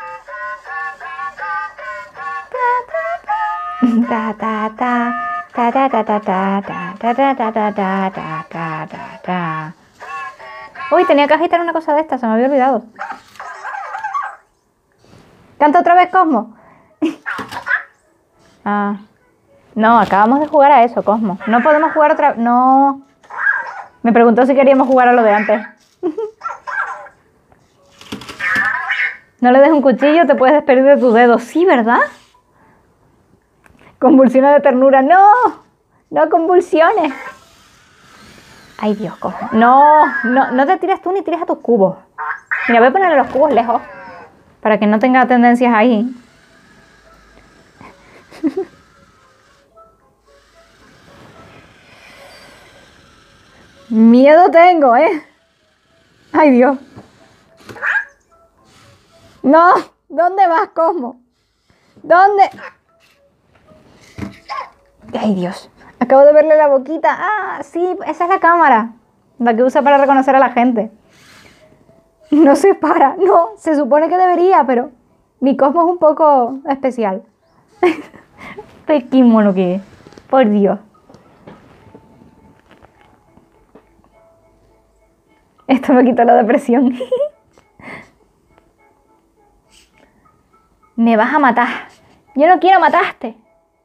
Ta ta ta ta ta ta ta ta ta ta ta ta ta ta ta ta ta. Uy, tenía que agitar una cosa de esta, se me había olvidado. ¿Canta otra vez, Cosmo? Ah, no, acabamos de jugar a eso, Cosmo. No podemos jugar otra vez. No. Me preguntó si queríamos jugar a lo de antes. No le des un cuchillo, te puedes despedir de tu dedo. Sí, ¿verdad? Convulsiones de ternura. No, no convulsiones. Ay, Dios, Cosmo. No, no, no te tiras tú ni tiras a tus cubos. Mira, voy a ponerle los cubos lejos para que no tenga tendencias ahí. Miedo tengo, ¿eh? Ay, Dios. No, ¿dónde vas, Cosmo? ¿Dónde? Ay, Dios. Acabo de verle la boquita. Ah, sí, esa es la cámara. La que usa para reconocer a la gente. No se para. No, se supone que debería, pero mi Cosmo es un poco especial. Qué mono que es. Por Dios. Esto me quitó la depresión. Me vas a matar. Yo no quiero matarte.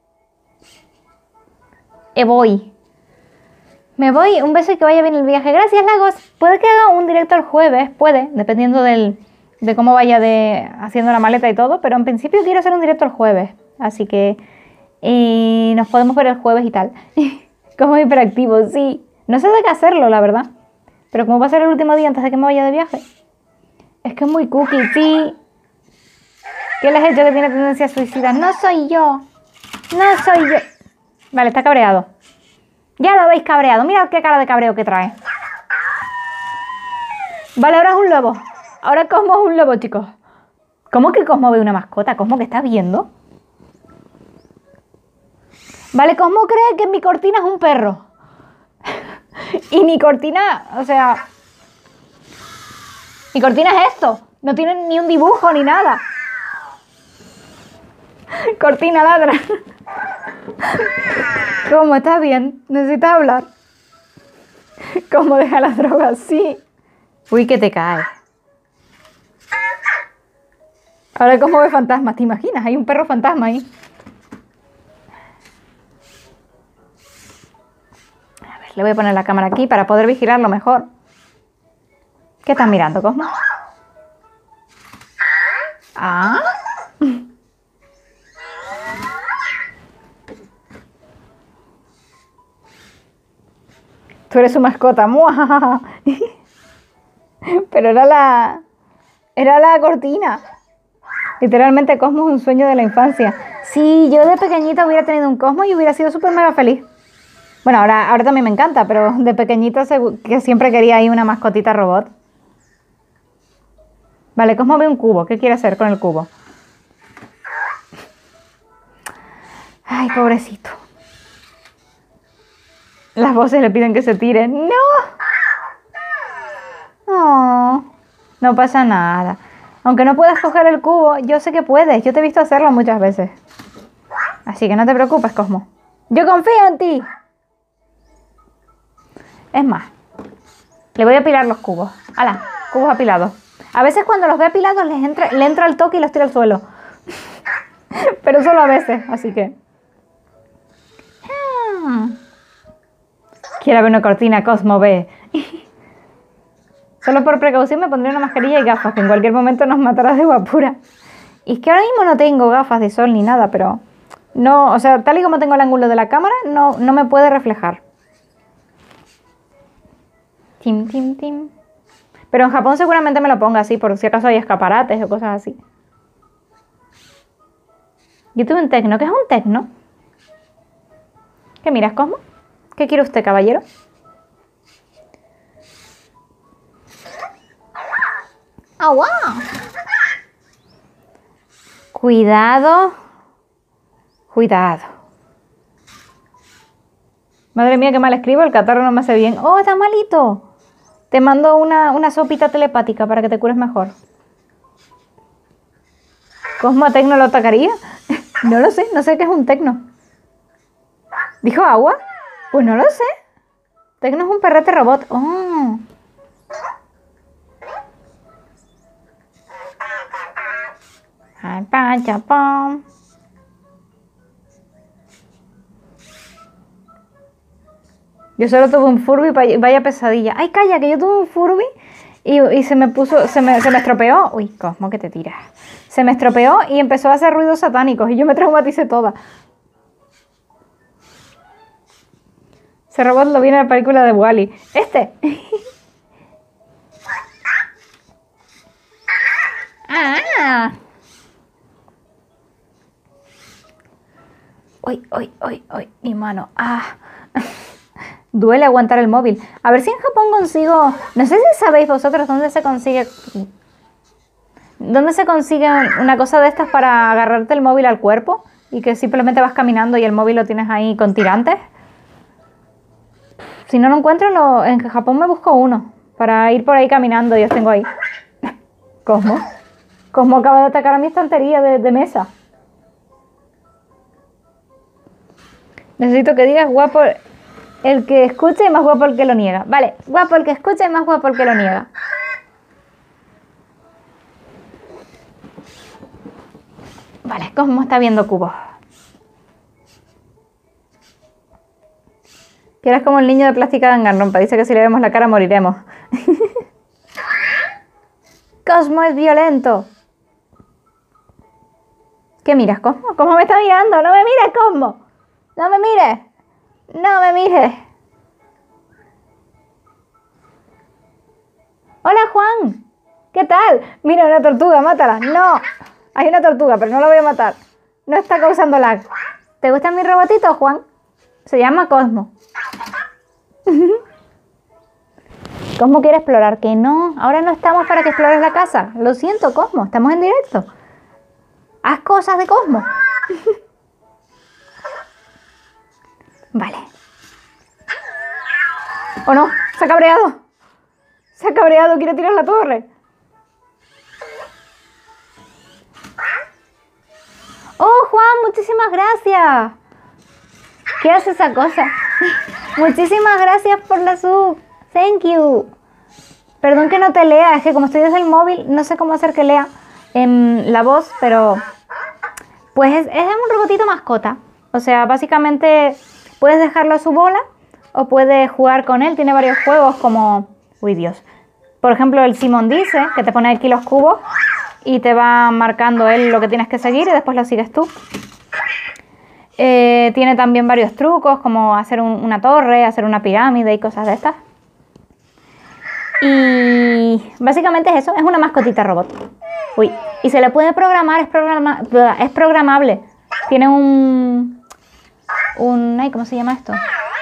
Me voy. Me voy. Un beso y que vaya bien el viaje. Gracias, Lagos. Puede que haga un directo el jueves. Puede, dependiendo del, de cómo vaya de haciendo la maleta y todo. Pero en principio quiero hacer un directo el jueves. Así que eh, nos podemos ver el jueves y tal. Como hiperactivo, sí. No sé de qué hacerlo, la verdad. Pero como va a ser el último día antes de que me vaya de viaje. Es que es muy cookie, sí. ¿Qué le has hecho que tiene tendencia a suicidas? No soy yo. No soy yo. Vale, está cabreado. Ya lo veis cabreado. Mira qué cara de cabreo que trae. Vale, ahora es un lobo. Ahora Cosmo es un lobo, chicos. ¿Cómo que Cosmo ve una mascota? ¿Cosmo que está viendo? Vale, Cosmo cree que mi cortina es un perro. Y mi cortina, o sea... Mi cortina es esto. No tiene ni un dibujo ni nada. Cortina ladra. ¿Cómo? ¿Estás bien? ¿Necesitas hablar? ¿Cómo deja las drogas? Sí. Uy, que te cae. Ahora cómo ve fantasmas. ¿Te imaginas? Hay un perro fantasma ahí. A ver, le voy a poner la cámara aquí para poder vigilarlo mejor. ¿Qué estás mirando, Cosmo? Ah. Tú eres su mascota. ¡Mua! Pero era la... Era la cortina. Literalmente Cosmo es un sueño de la infancia. Si yo de pequeñita hubiera tenido un Cosmo y hubiera sido súper mega feliz. Bueno, ahora, ahora también me encanta, pero de pequeñita que siempre quería ahí una mascotita robot. Vale, Cosmo ve un cubo. ¿Qué quiere hacer con el cubo? Ay, pobrecito. Las voces le piden que se tire. ¡No! Oh, no pasa nada. Aunque no puedas coger el cubo, yo sé que puedes. Yo te he visto hacerlo muchas veces. Así que no te preocupes, Cosmo. ¡Yo confío en ti! Es más, le voy a apilar los cubos. ¡Hala! Cubos apilados. A veces cuando los ve apilados les entra, le entra el toque y los tira al suelo. Pero solo a veces, así que... Hmm. Quiero ver una cortina, Cosmo ve. Solo por precaución me pondré una mascarilla y gafas, que en cualquier momento nos matará de guapura. Y es que ahora mismo no tengo gafas de sol ni nada, pero... No, o sea, tal y como tengo el ángulo de la cámara, no, no me puede reflejar. Tim, tim, tim. Pero en Japón seguramente me lo ponga así, por si acaso hay escaparates o cosas así. Yo tuve un tecno. ¿Qué es un tecno? ¿Qué miras, Cosmo? ¿Qué quiere usted, caballero? ¡Oh, wow! Cuidado. Cuidado. Madre mía, qué mal escribo. El catarro no me hace bien. ¡Oh, está malito! Te mando una, una sopita telepática para que te cures mejor. ¿Cosmo a Tecno lo atacaría? No lo sé, no sé qué es un Tecno. ¿Dijo agua? Pues no lo sé. Tecno es un perrete robot. Oh. Ay, pancha, pam. Yo solo tuve un Furby, vaya pesadilla. Ay, calla, que yo tuve un Furby y, y se me puso, se me, se me estropeó. Uy, Cosmo, que te tiras. Se me estropeó y empezó a hacer ruidos satánicos y yo me traumaticé toda. Ese robot lo vi en la película de Wall-E. Este. Ah. Uy, uy, uy, uy, mi mano. Ah. Duele aguantar el móvil. A ver si en Japón consigo... No sé si sabéis vosotros dónde se consigue... ¿Dónde se consigue una cosa de estas para agarrarte el móvil al cuerpo? Y que simplemente vas caminando y el móvil lo tienes ahí con tirantes. Si no lo encuentro, lo... en Japón me busco uno. Para ir por ahí caminando y os tengo ahí. ¿Cómo? ¿Cómo acaba de atacar a mi estantería de, de mesa? Necesito que digas guapo... El que escucha y más guapo el que lo niega. Vale, guapo el que escucha y más guapo el que lo niega. Vale, Cosmo está viendo cubos. Que eres como el niño de plástica de Danganronpa. Dice que si le vemos la cara moriremos. Cosmo es violento. ¿Qué miras, Cosmo? ¿Cómo me está mirando? ¡No me mires, Cosmo! ¡No me mires! ¡No me mires! ¡Hola, Juan! ¿Qué tal? Mira, una tortuga, mátala. ¡No! Hay una tortuga, pero no la voy a matar. No está causando lag. ¿Te gustan mis robotitos, Juan? Se llama Cosmo. Cosmo quiere explorar. Que no, ahora no estamos para que explores la casa. Lo siento, Cosmo, estamos en directo. Haz cosas de Cosmo. Vale. ¿O no? Se ha cabreado. Se ha cabreado, quiere tirar la torre. ¡Oh, Juan! Muchísimas gracias. ¿Qué hace esa cosa? Muchísimas gracias por la sub. Thank you. Perdón que no te lea, es que como estoy desde el móvil, no sé cómo hacer que lea en la voz, pero pues es, es un robotito mascota. O sea, básicamente puedes dejarlo a su bola o puedes jugar con él. Tiene varios juegos como... Uy, Dios. Por ejemplo, el Simón Dice, que te pone aquí los cubos y te va marcando él lo que tienes que seguir y después lo sigues tú. Eh, tiene también varios trucos, como hacer un, una torre, hacer una pirámide y cosas de estas. Y básicamente es eso, es una mascotita robot. Uy, y se le puede programar, es, programa, es programable. Tiene un... un ay, ¿cómo se llama esto?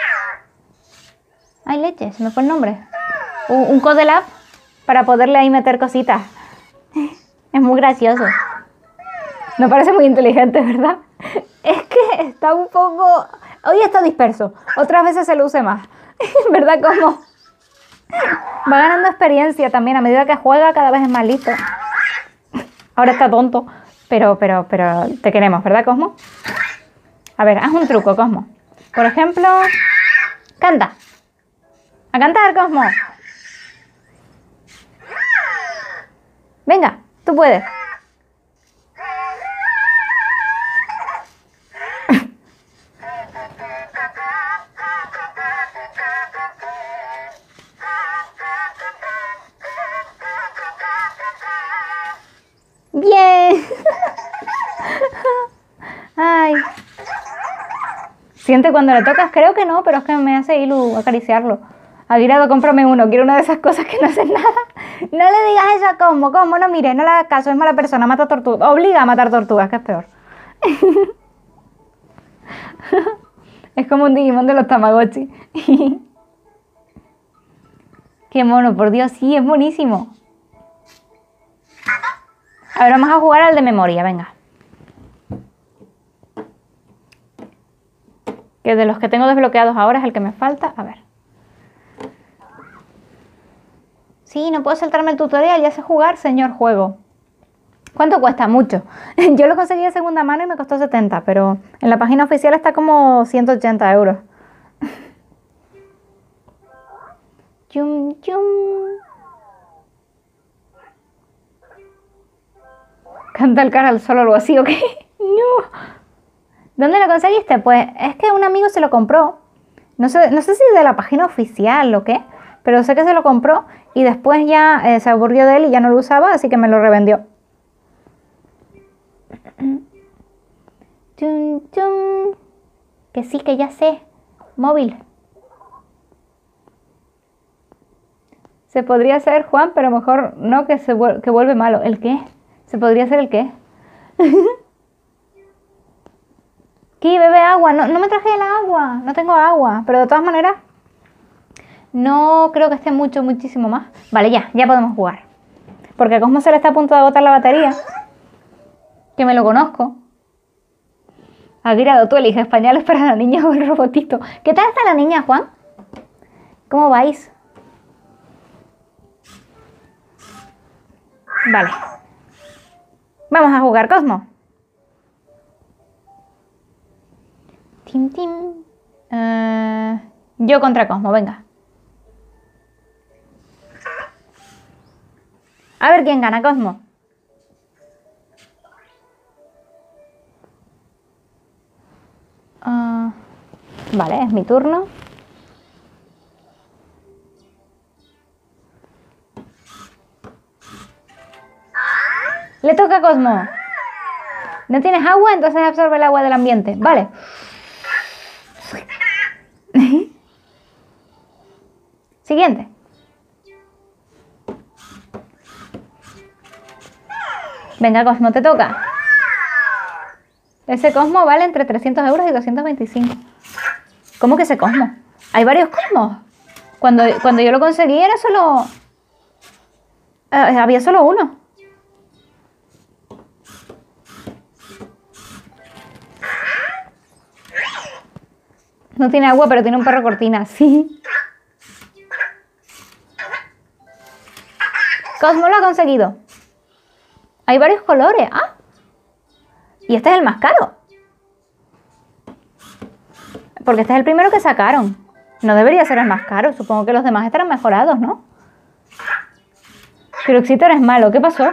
Ay, leche, se me fue el nombre. Un, un Codelab para poderle ahí meter cositas. Es muy gracioso. Me parece muy inteligente, ¿verdad? Es que está un poco... Hoy está disperso. Otras veces se luce más. ¿Verdad? Como... Va ganando experiencia también. A medida que juega, cada vez es más listo. Ahora está tonto. Pero, pero, pero... Te queremos, ¿verdad, Cosmo? A ver, haz un truco, Cosmo. Por ejemplo... Canta. A cantar, Cosmo. Venga, tú puedes. Bien. Ay. ¿Siente cuando le tocas? Creo que no, pero es que me hace ilu acariciarlo. Aguirado, cómprame uno. Quiero una de esas cosas que no hacen nada. No le digas eso a Cosmo. Cosmo, no mires, no le hagas caso. Es mala persona, mata tortugas. Obliga a matar tortugas, que es peor. Es como un Digimon de los Tamagotchi. Qué mono, por Dios, sí, es buenísimo. A ver, vamos a jugar al de memoria, venga. Que de los que tengo desbloqueados ahora es el que me falta. A ver. Sí, no puedo saltarme el tutorial, ya sé jugar, señor juego. ¿Cuánto cuesta? Mucho. Yo lo conseguí de segunda mano y me costó setenta, pero en la página oficial está como ciento ochenta euros. Chum, chum. Canta el cara al sol o algo así, ¿o qué? No. ¿Dónde lo conseguiste? Pues es que un amigo se lo compró. No sé, no sé si de la página oficial o qué, pero sé que se lo compró y después ya eh, se aburrió de él y ya no lo usaba, así que me lo revendió. Chum, chum. Que sí, que ya sé. Móvil. Se podría hacer, Juan, pero mejor no, que se vuel que vuelve malo. ¿El qué? ¿Se podría hacer el qué? Aquí, bebe agua. No, no me traje el agua. No tengo agua. Pero de todas maneras, no creo que esté mucho, muchísimo más. Vale, ya, ya podemos jugar. Porque a Cosmo se le está a punto de agotar la batería. Que me lo conozco. Aguirado, tú eliges pañales para la niña o el robotito. ¿Qué tal está la niña, Juan? ¿Cómo vais? Vale. Vamos a jugar, Cosmo. Tim, tim. Uh, yo contra Cosmo, venga. A ver quién gana, Cosmo. Uh, vale, es mi turno. Le toca a Cosmo. ¿No tienes agua? Entonces absorbe el agua del ambiente. Vale. Siguiente. Venga, Cosmo, te toca. Ese Cosmo vale entre trescientos euros y doscientos veinticinco. ¿Cómo que ese Cosmo? Hay varios Cosmos. Cuando, cuando yo lo conseguí era solo... Eh, había solo uno. No tiene agua, pero tiene un perro cortina. Sí. Cosmo lo ha conseguido. Hay varios colores. Ah. Y este es el más caro. Porque este es el primero que sacaron. No debería ser el más caro. Supongo que los demás estarán mejorados, ¿no? Cruxito, eres malo. ¿Qué pasó?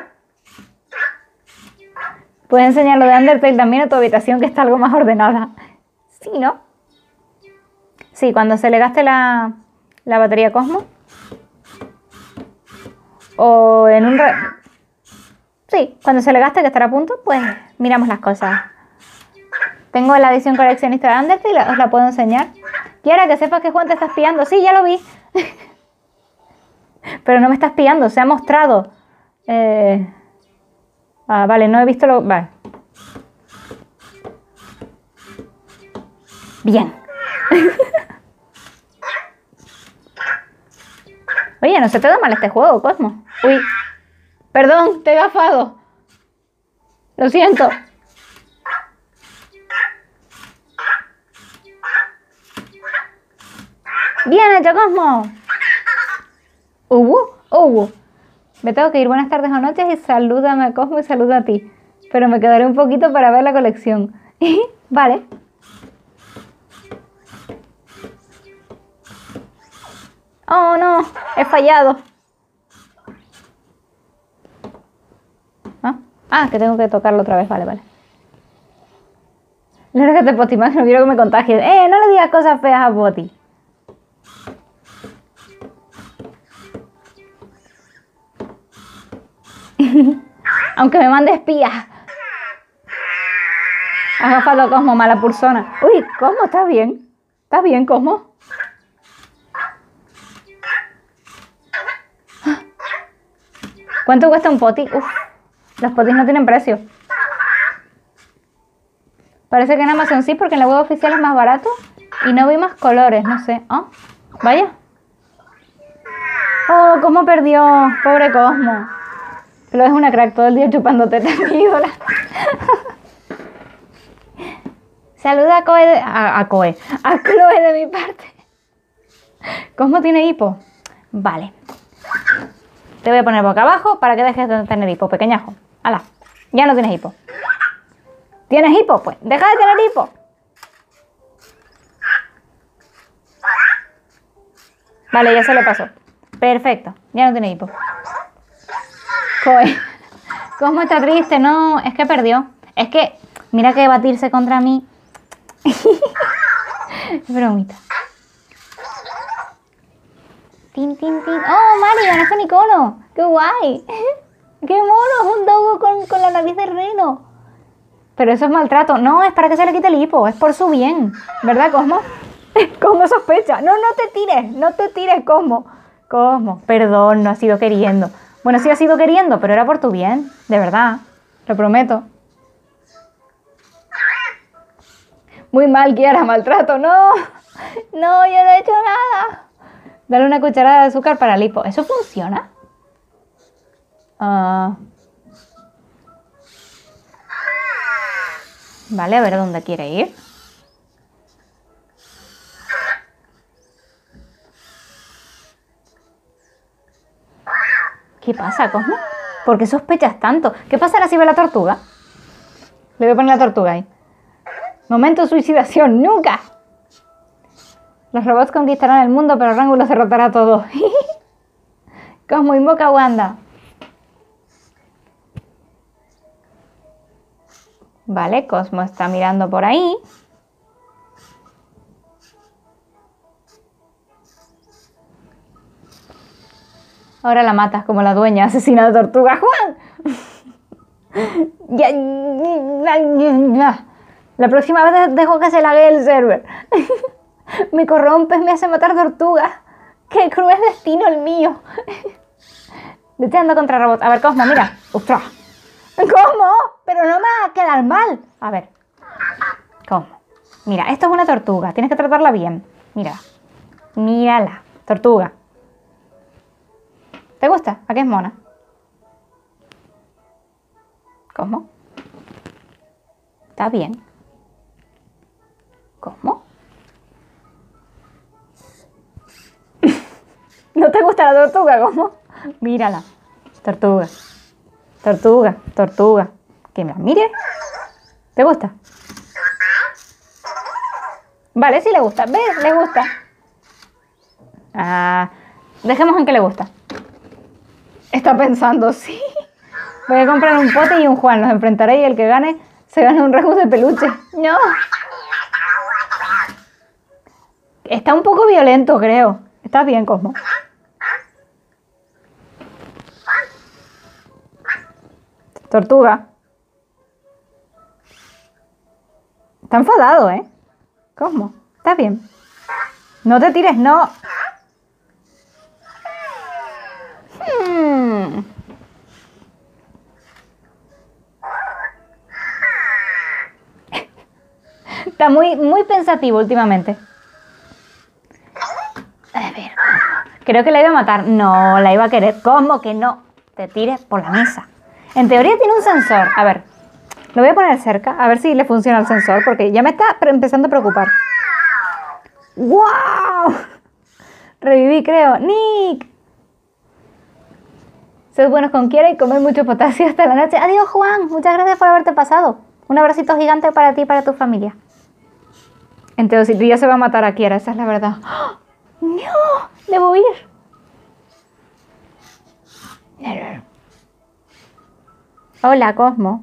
Puedes enseñar lo de Undertale también a tu habitación, que está algo más ordenada. Sí, ¿no? Sí, cuando se le gaste la, la batería Cosmo. O en un... Re... Sí, cuando se le gaste, que estará a punto, pues miramos las cosas. Tengo la edición coleccionista de Undertale, os la puedo enseñar. Quiera que sepas que Juan te está espiando. Sí, ya lo vi. Pero no me está espiando, se ha mostrado. Eh... Ah, vale, no he visto lo... Vale. Bien. Oye, no se te da mal este juego, Cosmo. Uy. Perdón, te he gafado. Lo siento. Bien hecho, Cosmo. Hubo, hubo. Me tengo que ir. Buenas tardes o noches y salúdame a Cosmo y saluda a ti. Pero me quedaré un poquito para ver la colección. Vale. Oh, no. He fallado. ¿Ah? Ah, que tengo que tocarlo otra vez. Vale, vale. Lárgate, Poti, más no quiero que me contagies. Eh, no le digas cosas feas a Poti. Aunque me mande espías. Has gafado a Cosmo, mala persona. Uy, Cosmo, ¿estás bien? ¿Estás bien, Cosmo? ¿Cuánto cuesta un poti? Uf, los potis no tienen precio. Parece que en Amazon sí, porque en la web oficial es más barato. Y no vi más colores, no sé. Oh, vaya. Oh, Cosmo perdió. Pobre Cosmo. Pero es una crack, todo el día chupando tetas, mi ídola. Saluda a Coe, de, a, a Coe, a Chloe de mi parte. Cosmo tiene hipo. Vale. Te voy a poner boca abajo para que dejes de tener hipo, pequeñajo. Hala, ya no tienes hipo. ¿Tienes hipo? Pues deja de tener hipo. Vale, ya se le pasó. Perfecto, ya no tiene hipo. Coe. Cosmo está triste, no, es que perdió. Es que, mira que batirse contra mí. Es bromita. Tin, tin, tin. ¡Oh, Mario! ¡Ganaste un icono! ¡Qué guay! ¡Qué mono! Es un dogo con, con la nariz de reno. Pero eso es maltrato. No, es para que se le quite el hipo. Es por su bien. ¿Verdad, Cosmo? Cosmo sospecha. No, no te tires. No te tires, Cosmo. Cosmo, perdón, no ha sido queriendo. Bueno, sí ha sido queriendo, pero era por tu bien. De verdad. Lo prometo. Muy mal, Kiara. Maltrato. No. No, yo no he hecho nada. Dale una cucharada de azúcar para el hipo. ¿Eso funciona? Uh... Vale, a ver dónde quiere ir. ¿Qué pasa, Cosmo? ¿Por qué sospechas tanto? ¿Qué pasará si ve la tortuga? Le voy a poner la tortuga ahí. Momento de suicidación. ¡Nunca! Los robots conquistarán el mundo, pero Rango los derrotará a todos. Cosmo invoca a Wanda. Vale, Cosmo está mirando por ahí. Ahora la matas como la dueña asesina de tortugas. ¡Juan! Ya, ya. La próxima vez dejo que se lague el server. Me corrompes, me hace matar tortugas. ¡Qué cruel destino el mío! Luchando contra robots. A ver, Cosmo, mira. ¡Ostras! ¿Cómo? Pero no me va a quedar mal. A ver. Cosmo. Mira, esto es una tortuga. Tienes que tratarla bien. Mírala. Mírala. Tortuga. ¿Te gusta? ¿A qué es mona? Cosmo. Está bien. ¿Cómo? ¿No te gusta la tortuga? ¿Cómo? Mírala. Tortuga. Tortuga. Tortuga. Que me la mire. ¿Te gusta? Vale, sí le gusta. ¿Ves? Le gusta. Ah, dejemos en que le gusta. Está pensando, sí. Voy a comprar un pote y un Juan. Los enfrentaré y el que gane se gana un rebus de peluche. No. Está un poco violento, creo. Está bien, Cosmo. Tortuga. Está enfadado, ¿eh? Cosmo. Está bien. No te tires, no. Hmm. Está muy, muy pensativo últimamente. A ver. Creo que la iba a matar. No, la iba a querer. ¿Cómo que no? Te tires por la mesa. En teoría tiene un sensor. A ver. Lo voy a poner cerca. A ver si le funciona el sensor. Porque ya me está empezando a preocupar. ¡Wow! Reviví, creo. ¡Nick! Sed buenos con Kiera y comer mucho potasio hasta la noche. Adiós, Juan. Muchas gracias por haberte pasado. Un abracito gigante para ti y para tu familia. En teoría se va a matar a Kiera. Esa es la verdad. ¡Oh! ¡No! Debo ir. Hola, Cosmo.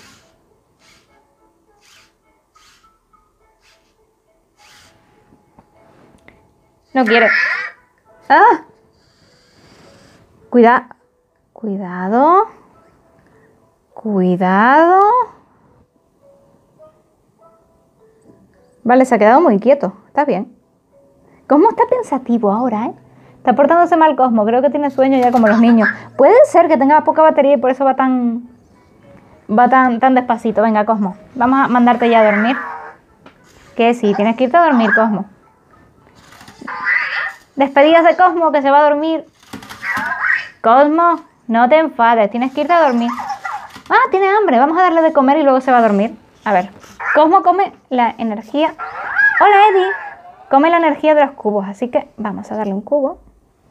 No quiere. ¡Ah! Cuida. Cuidado. Cuidado. Vale, se ha quedado muy quieto. Está bien. Cosmo está pensativo ahora, ¿eh? Está portándose mal Cosmo. Creo que tiene sueño ya como los niños. Puede ser que tenga poca batería y por eso va tan... Va tan, tan despacito. Venga, Cosmo. Vamos a mandarte ya a dormir. Que sí, tienes que irte a dormir, Cosmo. Despedidas de Cosmo, que se va a dormir. Cosmo, no te enfades. Tienes que irte a dormir. Ah, tiene hambre. Vamos a darle de comer y luego se va a dormir. A ver. Cosmo come la energía. Hola, Eddie. Come la energía de los cubos. Así que vamos a darle un cubo.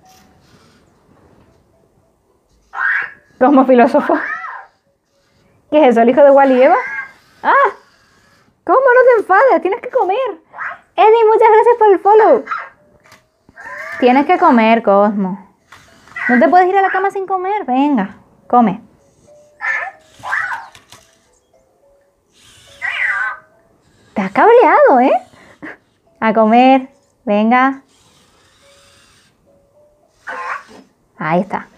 Cosmo filósofo. ¿Qué es eso? ¿El hijo de Wally y Eva? ¡Ah! ¿Cómo no te enfades? Tienes que comer. Eddie, muchas gracias por el follow. Tienes que comer, Cosmo. No te puedes ir a la cama sin comer. Venga, come. Te has cabreado, ¿eh? A comer. Venga. Ahí está.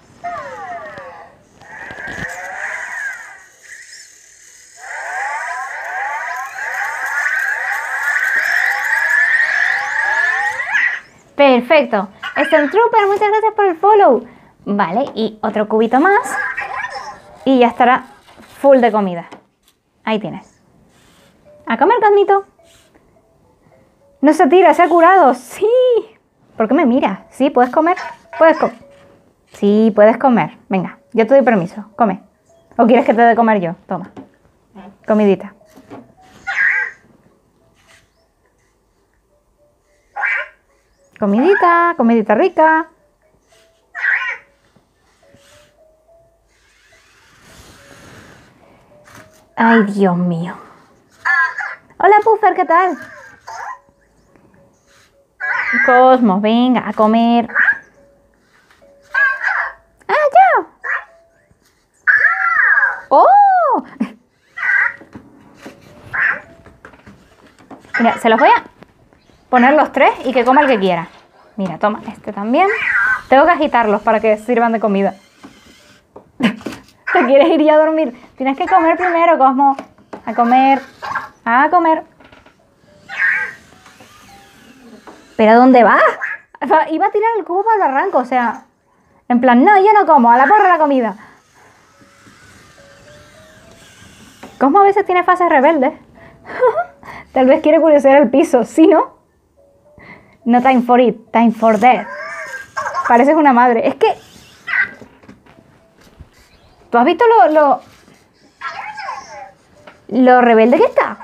Perfecto. Stone Trooper, muchas gracias por el follow. Vale, y otro cubito más. Y ya estará full de comida. Ahí tienes. A comer, Cosmito. No se tira, se ha curado. Sí. ¿Por qué me miras? Sí, ¿puedes comer? Puedes comer. Sí, puedes comer. Venga, yo te doy permiso. Come. ¿O quieres que te dé de comer yo? Toma. Comidita. Comidita, comidita rica. Ay, Dios mío. Hola, Puffer, ¿qué tal? Cosmo, venga, a comer. ¡Ah, ya! ¡Oh! Mira, se los voy a poner los tres y que coma el que quiera. Mira, toma este también. Tengo que agitarlos para que sirvan de comida. ¿Te quieres ir ya a dormir? Tienes que comer primero, Cosmo. A comer. A comer. ¿Pero a dónde vas? Iba a tirar el cubo para el barranco, o sea... En plan, no, yo no como, a la porra la comida. Cosmo a veces tiene fases rebeldes. Tal vez quiere curiosear el piso, ¿sí, no? No time for it, time for death. Pareces una madre. Es que... ¿Tú has visto lo... lo, lo rebelde que está?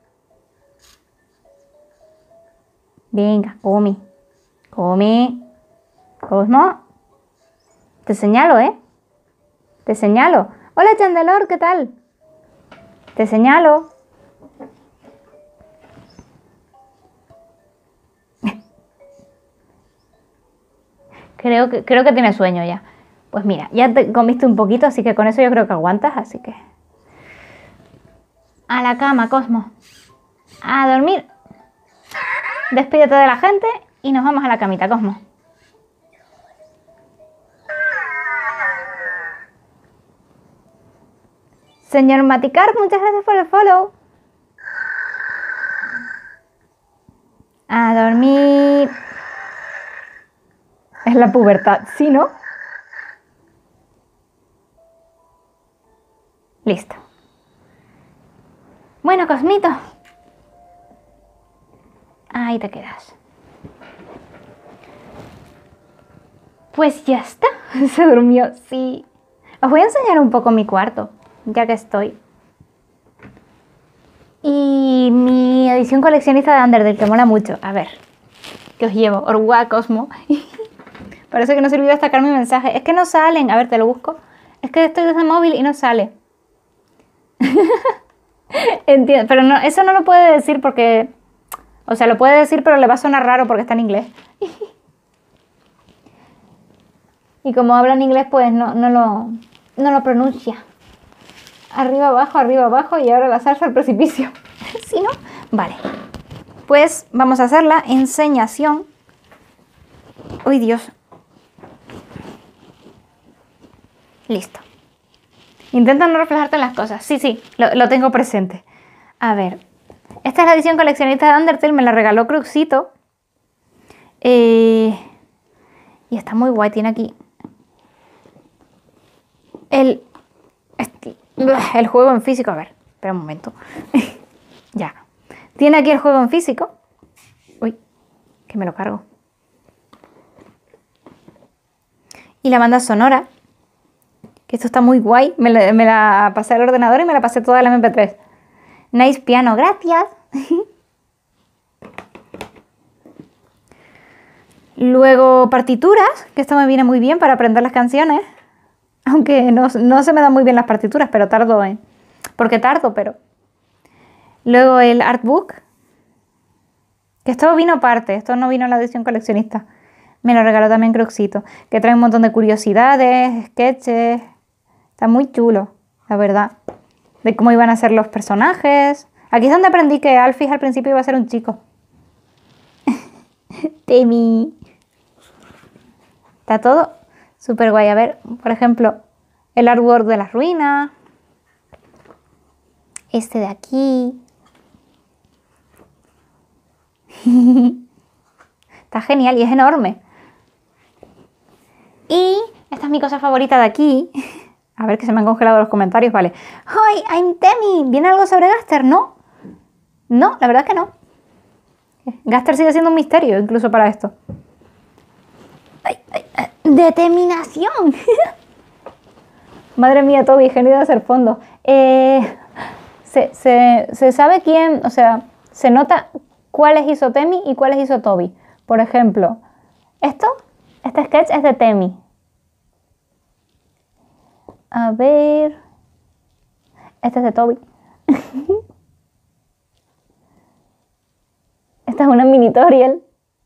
Venga, come. Come. Cosmo. Te señalo, ¿eh? Te señalo. Hola, Chandelor, ¿qué tal? Te señalo. Creo que, creo que tienes sueño ya. Pues mira, ya te comiste un poquito, así que con eso yo creo que aguantas, así que... A la cama, Cosmo. A dormir. Despídete de la gente y nos vamos a la camita, Cosmo. Señor Maticar, muchas gracias por el follow. A dormir. Es la pubertad, ¿sí, no? Listo. Bueno, Cosmito. Ahí te quedas. Pues ya está. Se durmió, sí. Os voy a enseñar un poco mi cuarto, ya que estoy. Y mi edición coleccionista de Undertale, que mola mucho. A ver, que os llevo. Orgua Cosmo. Parece que no sirvió destacar mi mensaje. Es que no salen. A ver, te lo busco. Es que estoy desde el móvil y no sale. Entiendo. Pero no, eso no lo puede decir porque... O sea, lo puede decir, pero le va a sonar raro porque está en inglés. Y como habla en inglés, pues no, no, lo, no lo pronuncia. Arriba, abajo, arriba, abajo y ahora la salsa al precipicio. ¿Sí, no? Vale. Pues vamos a hacer la enseñación. ¡Uy, Dios! Listo. Intenta no reflejarte en las cosas. Sí, sí, lo, lo tengo presente. A ver. Esta es la edición coleccionista de Undertale. Me la regaló Cruxito. Eh, y está muy guay. Tiene aquí el... Este, el juego en físico. A ver, espera un momento. Ya. Tiene aquí el juego en físico. Uy, que me lo cargo. Y la banda sonora. Que esto está muy guay. Me la, me la pasé al ordenador y me la pasé toda la eme pe tres. Nice piano, gracias. Luego partituras, que esto me viene muy bien para aprender las canciones. Aunque no, no se me dan muy bien las partituras, pero tardo en... Porque tardo, pero... Luego el artbook. Que esto vino aparte, esto no vino en la edición coleccionista. Me lo regaló también Cruxito. Que trae un montón de curiosidades, sketches. Está muy chulo, la verdad. De cómo iban a ser los personajes. Aquí es donde aprendí que Alphys al principio iba a ser un chico. Temi. Está todo súper guay. A ver, por ejemplo, el artwork de las ruinas. Este de aquí. Está genial y es enorme. Y esta es mi cosa favorita de aquí. A ver, que se me han congelado los comentarios, vale. ¡Hi, I'm Temi! ¿Viene algo sobre Gaster? ¿No? No, la verdad es que no. Gaster sigue siendo un misterio, incluso para esto. Ay, ay, ay. ¡Determinación! Madre mía, Toby, genio de hacer fondo. Eh, se, se, se sabe quién, o sea, se nota cuáles hizo Temi y cuáles hizo Toby. Por ejemplo, esto, este sketch es de Temi. A ver... Este es de Toby. Esta es una mini tutorial.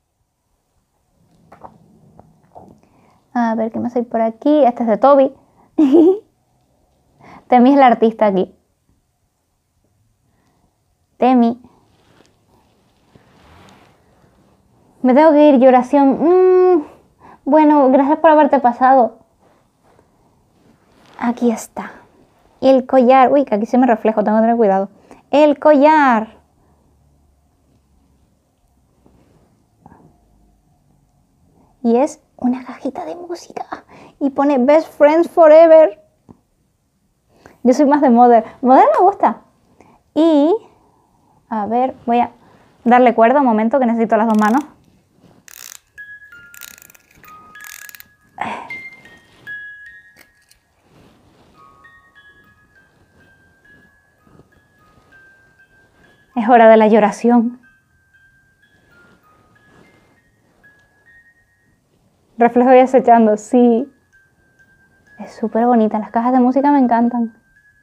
A ver, ¿qué más hay por aquí? Este es de Toby. Temi es la artista aquí. Temi. Me tengo que ir, lloración. Mm, Bueno, gracias por haberte pasado. Aquí está. El collar. Uy, que aquí se me reflejo, tengo que tener cuidado. El collar. Y es una cajita de música. Y pone Best Friends Forever. Yo soy más de Mother. Mother me gusta. Y, a ver, voy a darle cuerda un momento que necesito las dos manos. Es hora de la lloración. Reflejo y acechando, sí. Es súper bonita. Las cajas de música me encantan.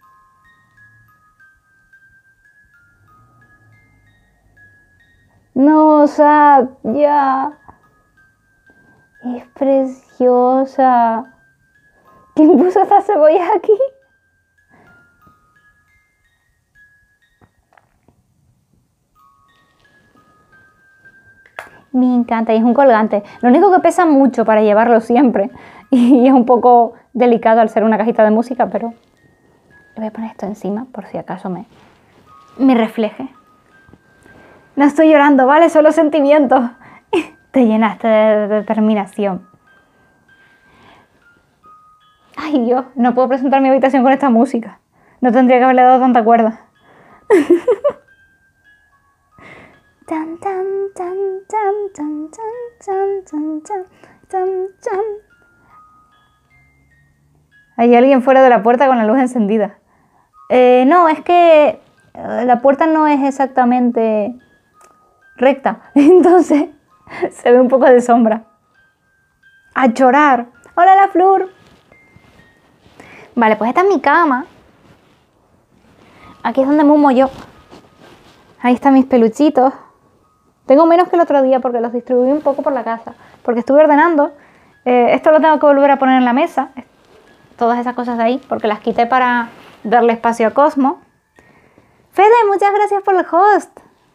No, Sad, ya. Es preciosa. ¿Quién puso estas cebollas aquí? Me encanta y es un colgante. Lo único que pesa mucho para llevarlo siempre. Y es un poco delicado al ser una cajita de música, pero le voy a poner esto encima por si acaso me, me refleje. No estoy llorando, ¿vale? Solo sentimientos. Te llenaste de determinación. Ay, Dios, no puedo presentar mi habitación con esta música. No tendría que haberle dado tanta cuerda. Tan, tan, tan, tan, tan, tan, tan, tan, tan, tan. Hay alguien fuera de la puerta con la luz encendida. Eh, no, es que la puerta no es exactamente recta, entonces se ve un poco de sombra. A llorar. Hola, la Flor. Vale, pues esta es mi cama. Aquí es donde mumo yo. Ahí están mis peluchitos. Tengo menos que el otro día porque los distribuí un poco por la casa. Porque estuve ordenando. Eh, esto lo tengo que volver a poner en la mesa. Todas esas cosas de ahí. Porque las quité para darle espacio a Cosmo. Fede, muchas gracias por el host.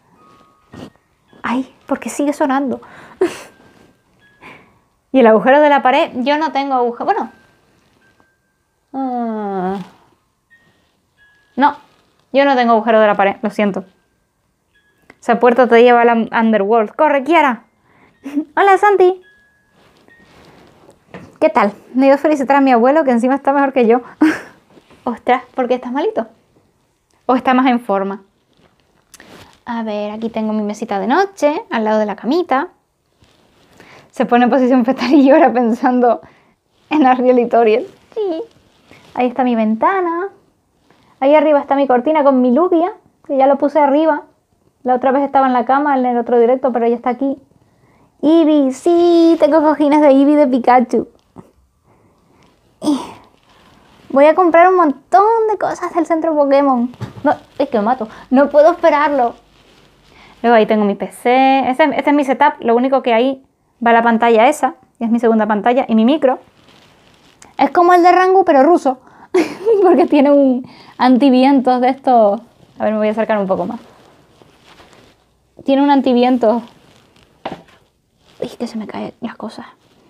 Ay, porque sigue sonando. Y el agujero de la pared. Yo no tengo agujero. Bueno. Uh, no. Yo no tengo agujero de la pared. Lo siento. Esa puerta te lleva a la Underworld. ¡Corre, Kiara! ¡Hola, Santi! ¿Qué tal? Me iba a felicitar a mi abuelo, que encima está mejor que yo. Ostras, ¿por qué estás malito? ¿O está más en forma? A ver, aquí tengo mi mesita de noche, al lado de la camita. Se pone en posición fetal y llora pensando en Ariel y Toriel. Sí. Ahí está mi ventana. Ahí arriba está mi cortina con mi lluvia, que ya lo puse arriba. La otra vez estaba en la cama, en el otro directo, pero ya está aquí. Eevee, sí, tengo cojines de Eevee de Pikachu. Voy a comprar un montón de cosas del centro Pokémon. No, es que me mato. No puedo esperarlo. Luego ahí tengo mi P C. Este, este es mi setup. Lo único que ahí va la pantalla esa, que es mi segunda pantalla, y mi micro. Es como el de Rangu, pero ruso. Porque tiene un antivientos de estos. A ver, me voy a acercar un poco más. Tiene un antivientos. Uy, que se me caen las cosas.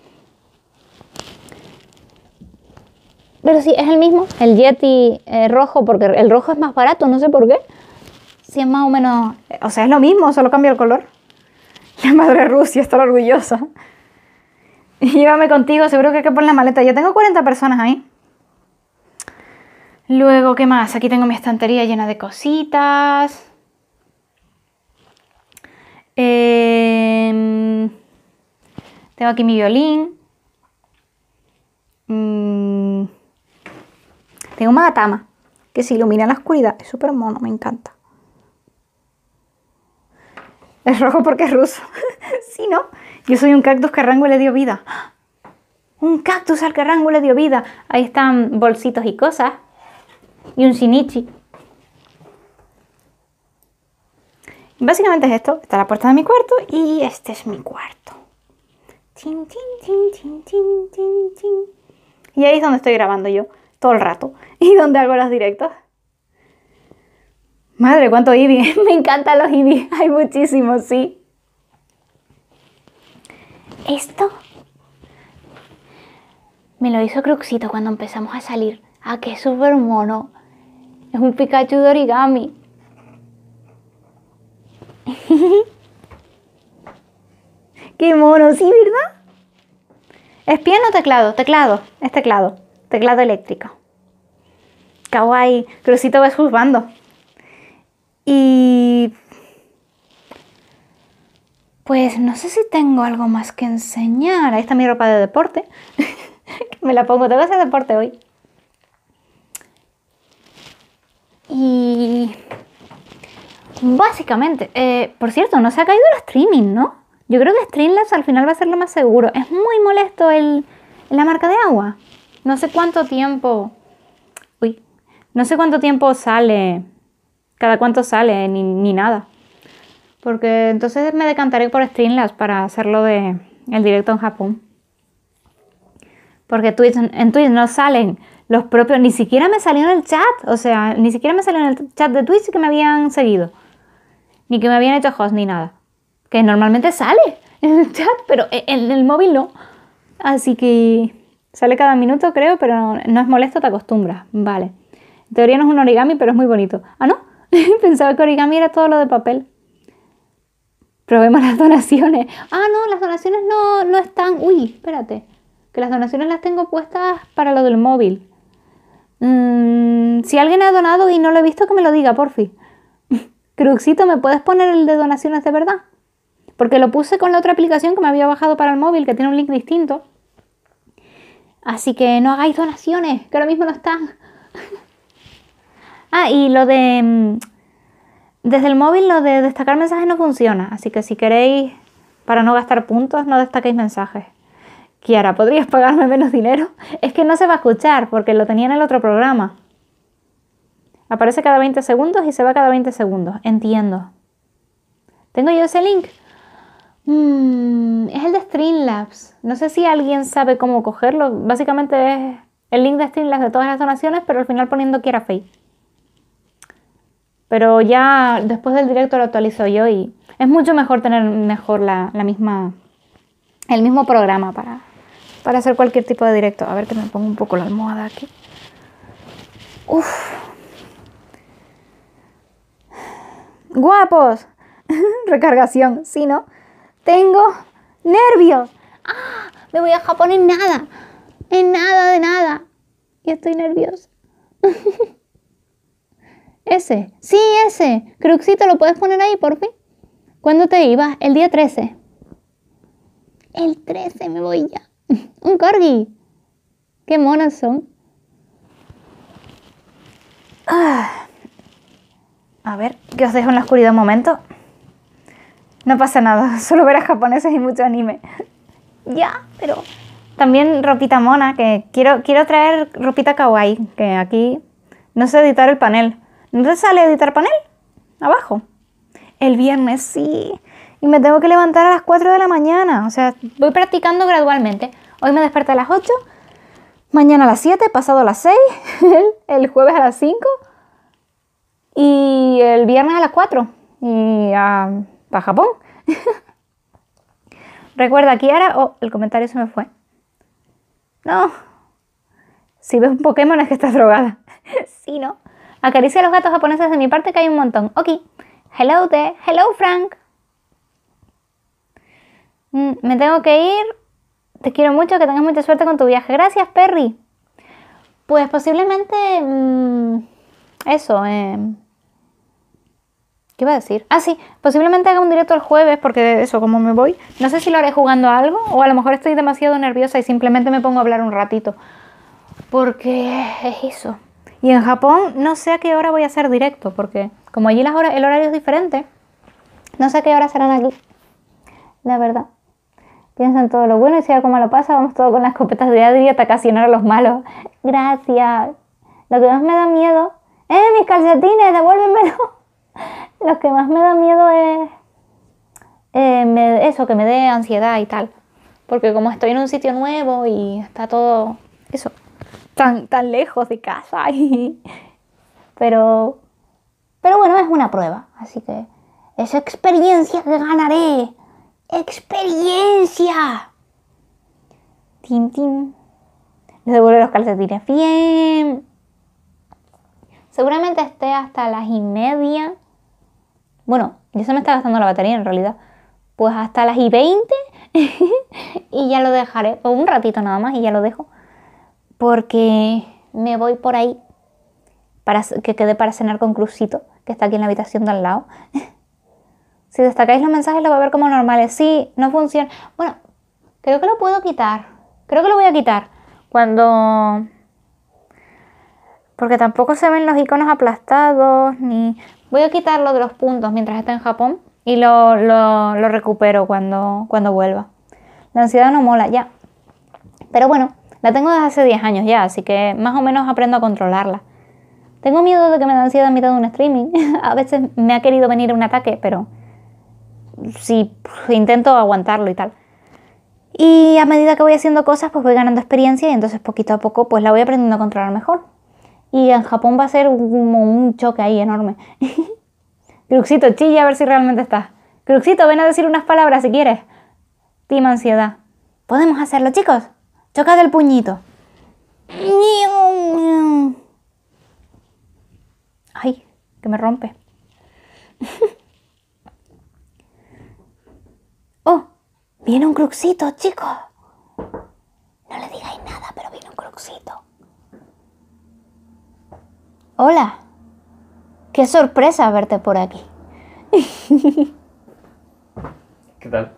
Pero sí, es el mismo. El Yeti eh, rojo, porque el rojo es más barato, no sé por qué. Sí, es más o menos... O sea, es lo mismo, solo cambia el color. La madre Rusia está orgullosa. Llévame contigo, seguro que hay que poner la maleta. Yo tengo cuarenta personas ahí. Luego, ¿qué más? Aquí tengo mi estantería llena de cositas. Eh, tengo aquí mi violín. Mm, tengo un magatama que se ilumina en la oscuridad. Es súper mono, me encanta. Es rojo porque es ruso. Sí, ¿no? Yo soy un cactus que Rangu le dio vida. Un cactus al que Rangu le dio vida. Ahí están bolsitos y cosas. Y un shinichi. Básicamente es esto. Está la puerta de mi cuarto y este es mi cuarto. Chin, chin, chin, chin, chin, chin, chin. Y ahí es donde estoy grabando yo. Todo el rato. Y donde hago los directos. Madre, cuánto Eevee. Me encantan los Eevee. Hay muchísimos, sí. Esto Me lo hizo Cruxito cuando empezamos a salir. Ah, que es súper mono. Es un Pikachu de origami. Qué mono, sí, ¿verdad? ¿Es piano o teclado? Teclado, es teclado. Teclado eléctrico. Kawaii. Cruxito va juzgando. Y... pues no sé si tengo algo más que enseñar. Ahí está mi ropa de deporte. Me la pongo, tengo que hacer deporte hoy. Y... básicamente, eh, por cierto, no se ha caído el streaming, ¿no? Yo creo que Streamlabs al final va a ser lo más seguro. Es muy molesto el, la marca de agua. No sé cuánto tiempo... uy, no sé cuánto tiempo sale, cada cuánto sale, ni, ni nada. Porque entonces me decantaré por Streamlabs para hacerlo de el directo en Japón. Porque Twitch, en Twitch no salen los propios, ni siquiera me salió en el chat, o sea, ni siquiera me salió en el chat de Twitch que me habían seguido, ni que me habían hecho host, ni nada. Que normalmente sale en el chat, pero en el móvil no. Así que sale cada minuto, creo, pero no, no es molesto, te acostumbras. Vale. En teoría no es un origami, pero es muy bonito. Ah, ¿no? Pensaba que origami era todo lo de papel. Probemos las donaciones. Ah, no, las donaciones no, no están... uy, espérate. Que las donaciones las tengo puestas para lo del móvil. Mm, si alguien ha donado y no lo he visto, que me lo diga, porfi. Cruxito, ¿me puedes poner el de donaciones de verdad? Porque lo puse con la otra aplicación que me había bajado para el móvil, que tiene un link distinto. Así que no hagáis donaciones, que ahora mismo no están. Ah, y lo de... desde el móvil lo de destacar mensajes no funciona. Así que si queréis, para no gastar puntos, no destaquéis mensajes. Kiara, ¿podrías pagarme menos dinero? Es que no se va a escuchar porque lo tenía en el otro programa. Aparece cada veinte segundos y se va cada veinte segundos. Entiendo. ¿Tengo yo ese link? Mm, es el de Streamlabs. No sé si alguien sabe cómo cogerlo. Básicamente es el link de Streamlabs de todas las donaciones, pero al final poniendo Kiara Fey. Pero ya después del directo lo actualizo yo y es mucho mejor tener mejor la, la misma, el mismo programa para, para hacer cualquier tipo de directo. A ver que me pongo un poco la almohada aquí. Uf. Guapos. Recargación, ¿sí, no? Tengo nervios. ¡Ah! Me voy a Japón en nada. En nada de nada. Y estoy nerviosa. Ese. Sí, ese. Cruxito, ¿lo puedes poner ahí, por fin? ¿Cuándo te ibas? El día trece. El trece me voy ya. Un corgi. Qué monas son. Ah. A ver, que os dejo en la oscuridad un momento. No pasa nada, solo ver a japoneses y mucho anime. Ya, pero... también ropita mona, que quiero, quiero traer ropita kawaii, que aquí no sé editar el panel. ¿No te sale editar panel? Abajo. El viernes, sí. Y me tengo que levantar a las cuatro de la mañana. O sea, voy practicando gradualmente. Hoy me desperté a las ocho, mañana a las siete, pasado a las seis, el jueves a las cinco y el viernes a las cuatro. Y a... para Japón. Recuerda, Kiara... oh, el comentario se me fue. No. Si ves un Pokémon es que estás drogada. Sí, ¿no? Acaricia a los gatos japoneses de mi parte, que hay un montón. Ok. Hello, te. Hello, Frank. Mm, me tengo que ir. Te quiero mucho, que tengas mucha suerte con tu viaje. Gracias, Perry. Pues posiblemente... Mmm, eso, eh... ¿qué iba a decir? Ah, sí, posiblemente haga un directo el jueves, porque eso, como me voy, no sé si lo haré jugando a algo, o a lo mejor estoy demasiado nerviosa y simplemente me pongo a hablar un ratito, porque es eso. Y en Japón no sé a qué hora voy a hacer directo, porque como allí las horas, el horario es diferente, no sé a qué hora serán aquí, la verdad. Piensa en todo lo bueno y sea como lo pasa, vamos todo con las escopetas de Adri hasta ocasionar a los malos. Gracias. Lo que más me da miedo... ¡Eh, mis calcetines! ¡Devuélvemelo! Lo que más me da miedo es eh, me, eso, que me dé ansiedad y tal. Porque como estoy en un sitio nuevo y está todo eso, tan, tan lejos de casa. Y, pero, pero bueno, es una prueba. Así que es experiencia que ganaré. ¡Experiencia! Tin, tin. Les devuelve los calcetines. Bien. Seguramente esté hasta las y media. Bueno, ya se me está gastando la batería en realidad. Pues hasta las y veinte. Y ya lo dejaré. O un ratito nada más y ya lo dejo. Porque me voy por ahí. Para que quede para cenar con Crucito, que está aquí en la habitación de al lado. Si destacáis los mensajes lo voy a ver como normales. Sí, no funciona. Bueno, creo que lo puedo quitar. Creo que lo voy a quitar. Cuando... Porque tampoco se ven los iconos aplastados, ni... Voy a quitarlo de los puntos mientras esté en Japón y lo, lo, lo recupero cuando, cuando vuelva. La ansiedad no mola, ya. Pero bueno, la tengo desde hace diez años ya, así que más o menos aprendo a controlarla. Tengo miedo de que me da ansiedad en mitad de un streaming. A veces me ha querido venir un ataque, pero sí, intento aguantarlo y tal. Y a medida que voy haciendo cosas, pues voy ganando experiencia y entonces poquito a poco pues la voy aprendiendo a controlar mejor. Y en Japón va a ser como un choque ahí enorme. Cruxito, chilla a ver si realmente estás. Cruxito, ven a decir unas palabras si quieres. Team ansiedad. ¿Podemos hacerlo, chicos? Choca del puñito. Ay, que me rompe. Oh, viene un Cruxito, chicos. No le digáis nada, pero viene un Cruxito. Hola. Qué sorpresa verte por aquí. ¿Qué tal?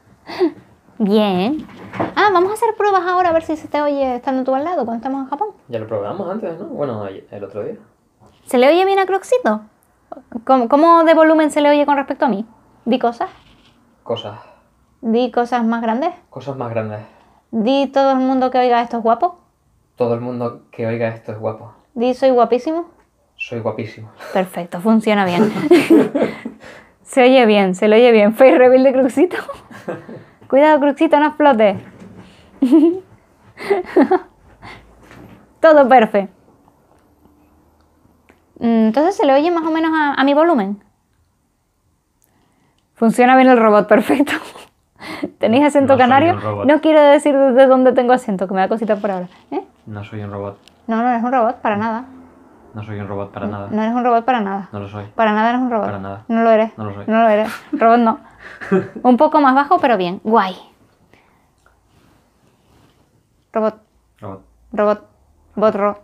Bien. Ah, vamos a hacer pruebas ahora a ver si se te oye estando tú al lado cuando estamos en Japón. Ya lo probamos antes, ¿no? Bueno, el otro día. ¿Se le oye bien a Cruxito? ¿Cómo, ¿Cómo de volumen se le oye con respecto a mí? Di cosas. Cosas. Di cosas más grandes. Cosas más grandes. Di todo el mundo que oiga esto es guapo. Todo el mundo que oiga esto es guapo. Di soy guapísimo. Soy guapísimo. Perfecto, funciona bien. Se oye bien, se le oye bien. Face reveal de Cruxito. Cuidado, Cruxito, no explote. Todo perfecto. Entonces se le oye más o menos a, a mi volumen. Funciona bien el robot, perfecto. ¿Tenéis acento No soy canario? un robot. No quiero decir de dónde tengo acento, que me da cosita por ahora. ¿Eh? No soy un robot. No, no eres un robot, para nada. No soy un robot para nada. No eres un robot para nada. No lo soy. Para nada eres un robot. Para nada. No lo eres. No lo soy. No lo eres. Robot no. Un poco más bajo, pero bien. Guay. Robot. Robot. Robot. Botro.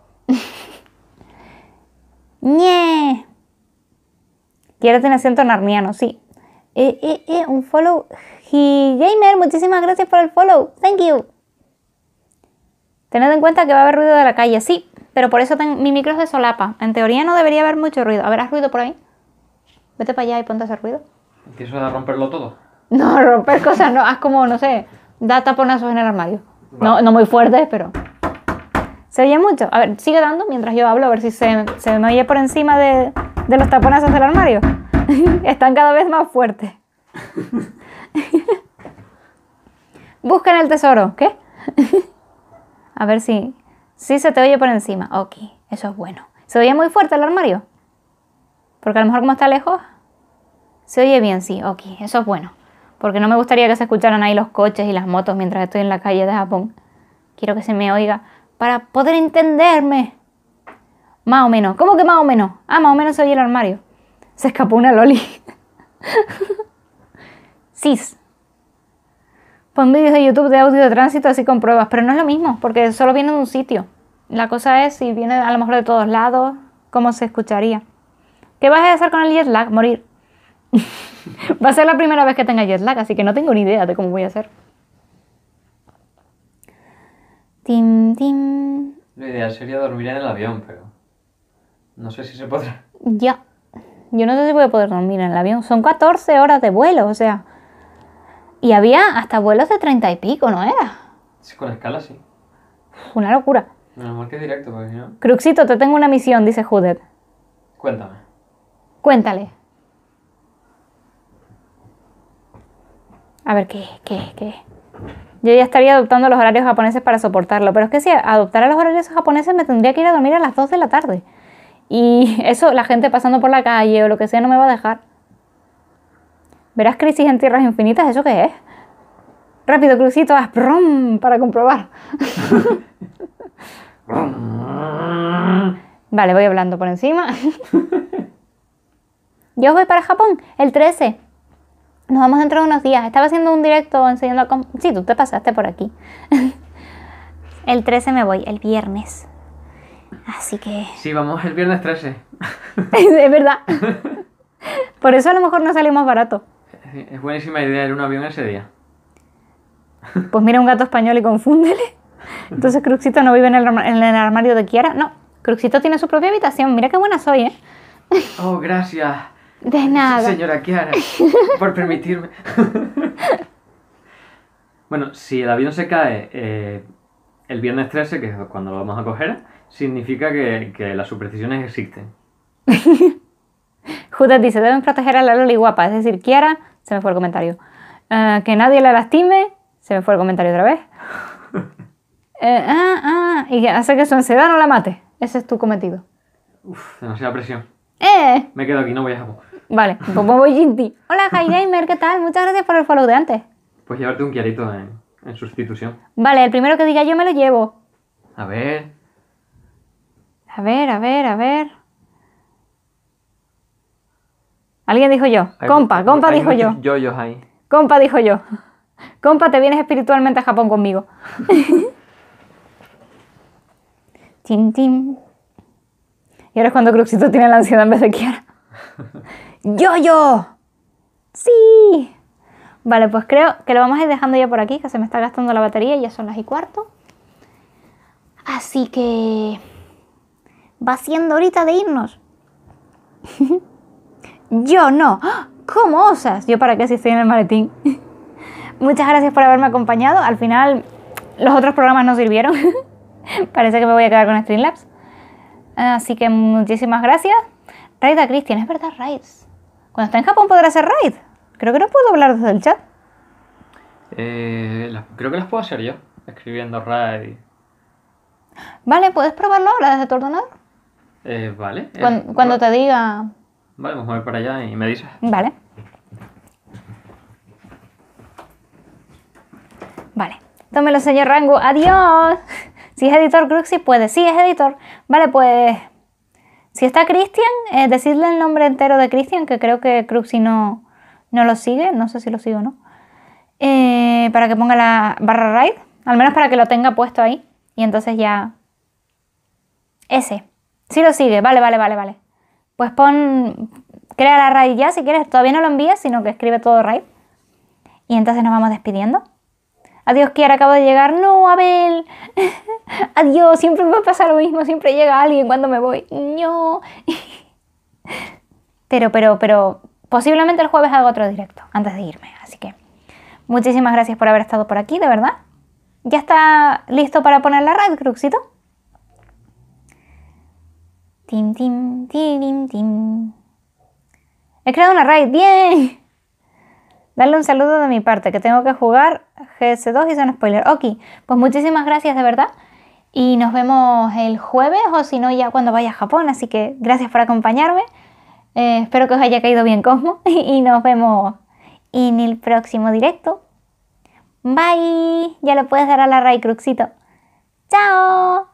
¡Nie! Quiero tener acento narniano, sí. Eh, eh, eh, un follow. He Gamer, muchísimas gracias por el follow. Thank you. Tened en cuenta que va a haber ruido de la calle, sí. Pero por eso tengo, mi micro es de solapa. En teoría no debería haber mucho ruido. A ver, ¿has ruido por ahí? Vete para allá y ponte a hacer ruido. ¿Quieres a romperlo todo? No, romper cosas no. Haz como, no sé, da taponazos en el armario. Vale. No, no muy fuertes, pero... ¿Se oye mucho? A ver, sigue dando mientras yo hablo, a ver si se, se me oye por encima de, de los taponazos del armario. Están cada vez más fuertes. Buscan el tesoro. ¿Qué? A ver si... Sí se te oye por encima. Ok, eso es bueno. ¿Se oye muy fuerte el armario? Porque a lo mejor como está lejos... Se oye bien, sí. Ok, eso es bueno. Porque no me gustaría que se escucharan ahí los coches y las motos mientras estoy en la calle de Japón. Quiero que se me oiga para poder entenderme. Más o menos. ¿Cómo que más o menos? Ah, más o menos se oye el armario. Se escapó una loli. Cis. Pon vídeos de YouTube de audio de tránsito así con pruebas, pero no es lo mismo, porque solo viene de un sitio. La cosa es, si viene a lo mejor de todos lados, ¿cómo se escucharía? ¿Qué vas a hacer con el jet lag? Morir. Va a ser la primera vez que tenga jet lag, así que no tengo ni idea de cómo voy a hacer. Tim, tim. Lo ideal sería dormir en el avión, pero... No sé si se podrá. Ya. Yo no sé si voy a poder dormir en el avión. Son catorce horas de vuelo, o sea... Y había hasta vuelos de treinta y pico, ¿no era? Sí, con escala sí. Una locura. Menos mal que directo, porque si no... Cruxito, te tengo una misión, dice Judet. Cuéntame. Cuéntale. A ver, ¿qué? ¿Qué? ¿Qué? Yo ya estaría adoptando los horarios japoneses para soportarlo, pero es que si adoptara los horarios japoneses me tendría que ir a dormir a las dos de la tarde. Y eso, la gente pasando por la calle o lo que sea no me va a dejar. ¿Verás Crisis en Tierras Infinitas? ¿Eso qué es? Rápido, Cruxito, haz brum para comprobar. Vale, voy hablando por encima. Yo voy para Japón el trece. Nos vamos dentro de unos días. Estaba haciendo un directo enseñando a... Sí, tú te pasaste por aquí. El trece me voy, el viernes. Así que... Sí, vamos el viernes trece. Es verdad. Por eso a lo mejor no salimos barato. Es buenísima idea ir a un avión ese día. Pues mira un gato español y confúndele. Entonces Cruxito no vive en el, arma- en el armario de Kiara. No, Cruxito tiene su propia habitación. Mira qué buena soy, ¿eh? Oh, gracias. De nada. Señora Kiara, por permitirme. Bueno, si el avión se cae eh, el viernes trece, que es cuando lo vamos a coger, significa que, que las supersticiones existen. Judas dice, deben proteger a la Loli guapa. Es decir, Kiara, se me fue el comentario. Eh, que nadie la lastime, se me fue el comentario otra vez. Eh, ah, ah, y que hace que su ansiedad no la mate. Ese es tu cometido. Uf, demasiada presión. Eh, Me quedo aquí, no voy a Japón. vale, pues me voy Ginty. Hola, Hi Gamer, ¿qué tal? Muchas gracias por el follow de antes. Pues llevarte un Kiarito en, en sustitución. Vale, el primero que diga yo me lo llevo. A ver... A ver, a ver, a ver. Alguien dijo yo. hay- Compa, compa hay dijo yo. muchos yoyos ahí. Compa dijo yo. Compa, te vienes espiritualmente a Japón conmigo. Tin, tin. Y ahora es cuando Cruxito tiene la ansiedad en vez de Kiara. ¡Yo, yo! ¡Sí! Vale, pues creo que lo vamos a ir dejando ya por aquí, que se me está gastando la batería y ya son las y cuarto. Así que... va siendo horita de irnos. Yo no. ¿Cómo osas? ¿Yo para qué si estoy en el maletín? Muchas gracias por haberme acompañado. Al final los otros programas no sirvieron. Parece que me voy a quedar con Streamlabs. Así que muchísimas gracias. Raid a Cristian. Es verdad, raids. Cuando esté en Japón podrá hacer raid. Creo que no puedo hablar desde el chat. Eh, las- creo que las puedo hacer yo. Escribiendo raid. Vale, ¿puedes probarlo ahora desde tu ordenador? Eh, vale. eh, Cuando, cuando te diga... Vale, vamos a ver para allá y me dices. Vale. Vale. Tómelo, señor Rango. ¡Adiós! Si es editor Cruxy, puede. Sí, es editor. Vale, pues... Si está Cristian, eh, decidle el nombre entero de Cristian, que creo que Cruxy no, no lo sigue. No sé si lo sigue o no. Eh, para que ponga la barra raid. Al menos para que lo tenga puesto ahí. Y entonces ya... Ese. Sí lo sigue. Vale, vale, vale, vale. Pues pon... Crea la raid ya, si quieres. Todavía no lo envías, sino que escribe todo raid. Y entonces nos vamos despidiendo. Adiós, Kiara, acabo de llegar. No, Abel. Adiós, siempre me pasa lo mismo. Siempre llega alguien cuando me voy. No. Pero, pero, pero... Posiblemente el jueves haga otro directo antes de irme. Así que... Muchísimas gracias por haber estado por aquí, de verdad. ¿Ya está listo para poner la raid, Cruxito? Tim, tim, tim, tim. He creado una raid. ¡Bien! Darle un saludo de mi parte, que tengo que jugar G S dos y son spoiler. Ok, pues muchísimas gracias de verdad. Y nos vemos el jueves o si no ya cuando vaya a Japón. Así que gracias por acompañarme. Eh, espero que os haya caído bien Cosmo. Y nos vemos en el próximo directo. Bye. Ya le puedes dar a la raid, Cruxito. ¡Chao!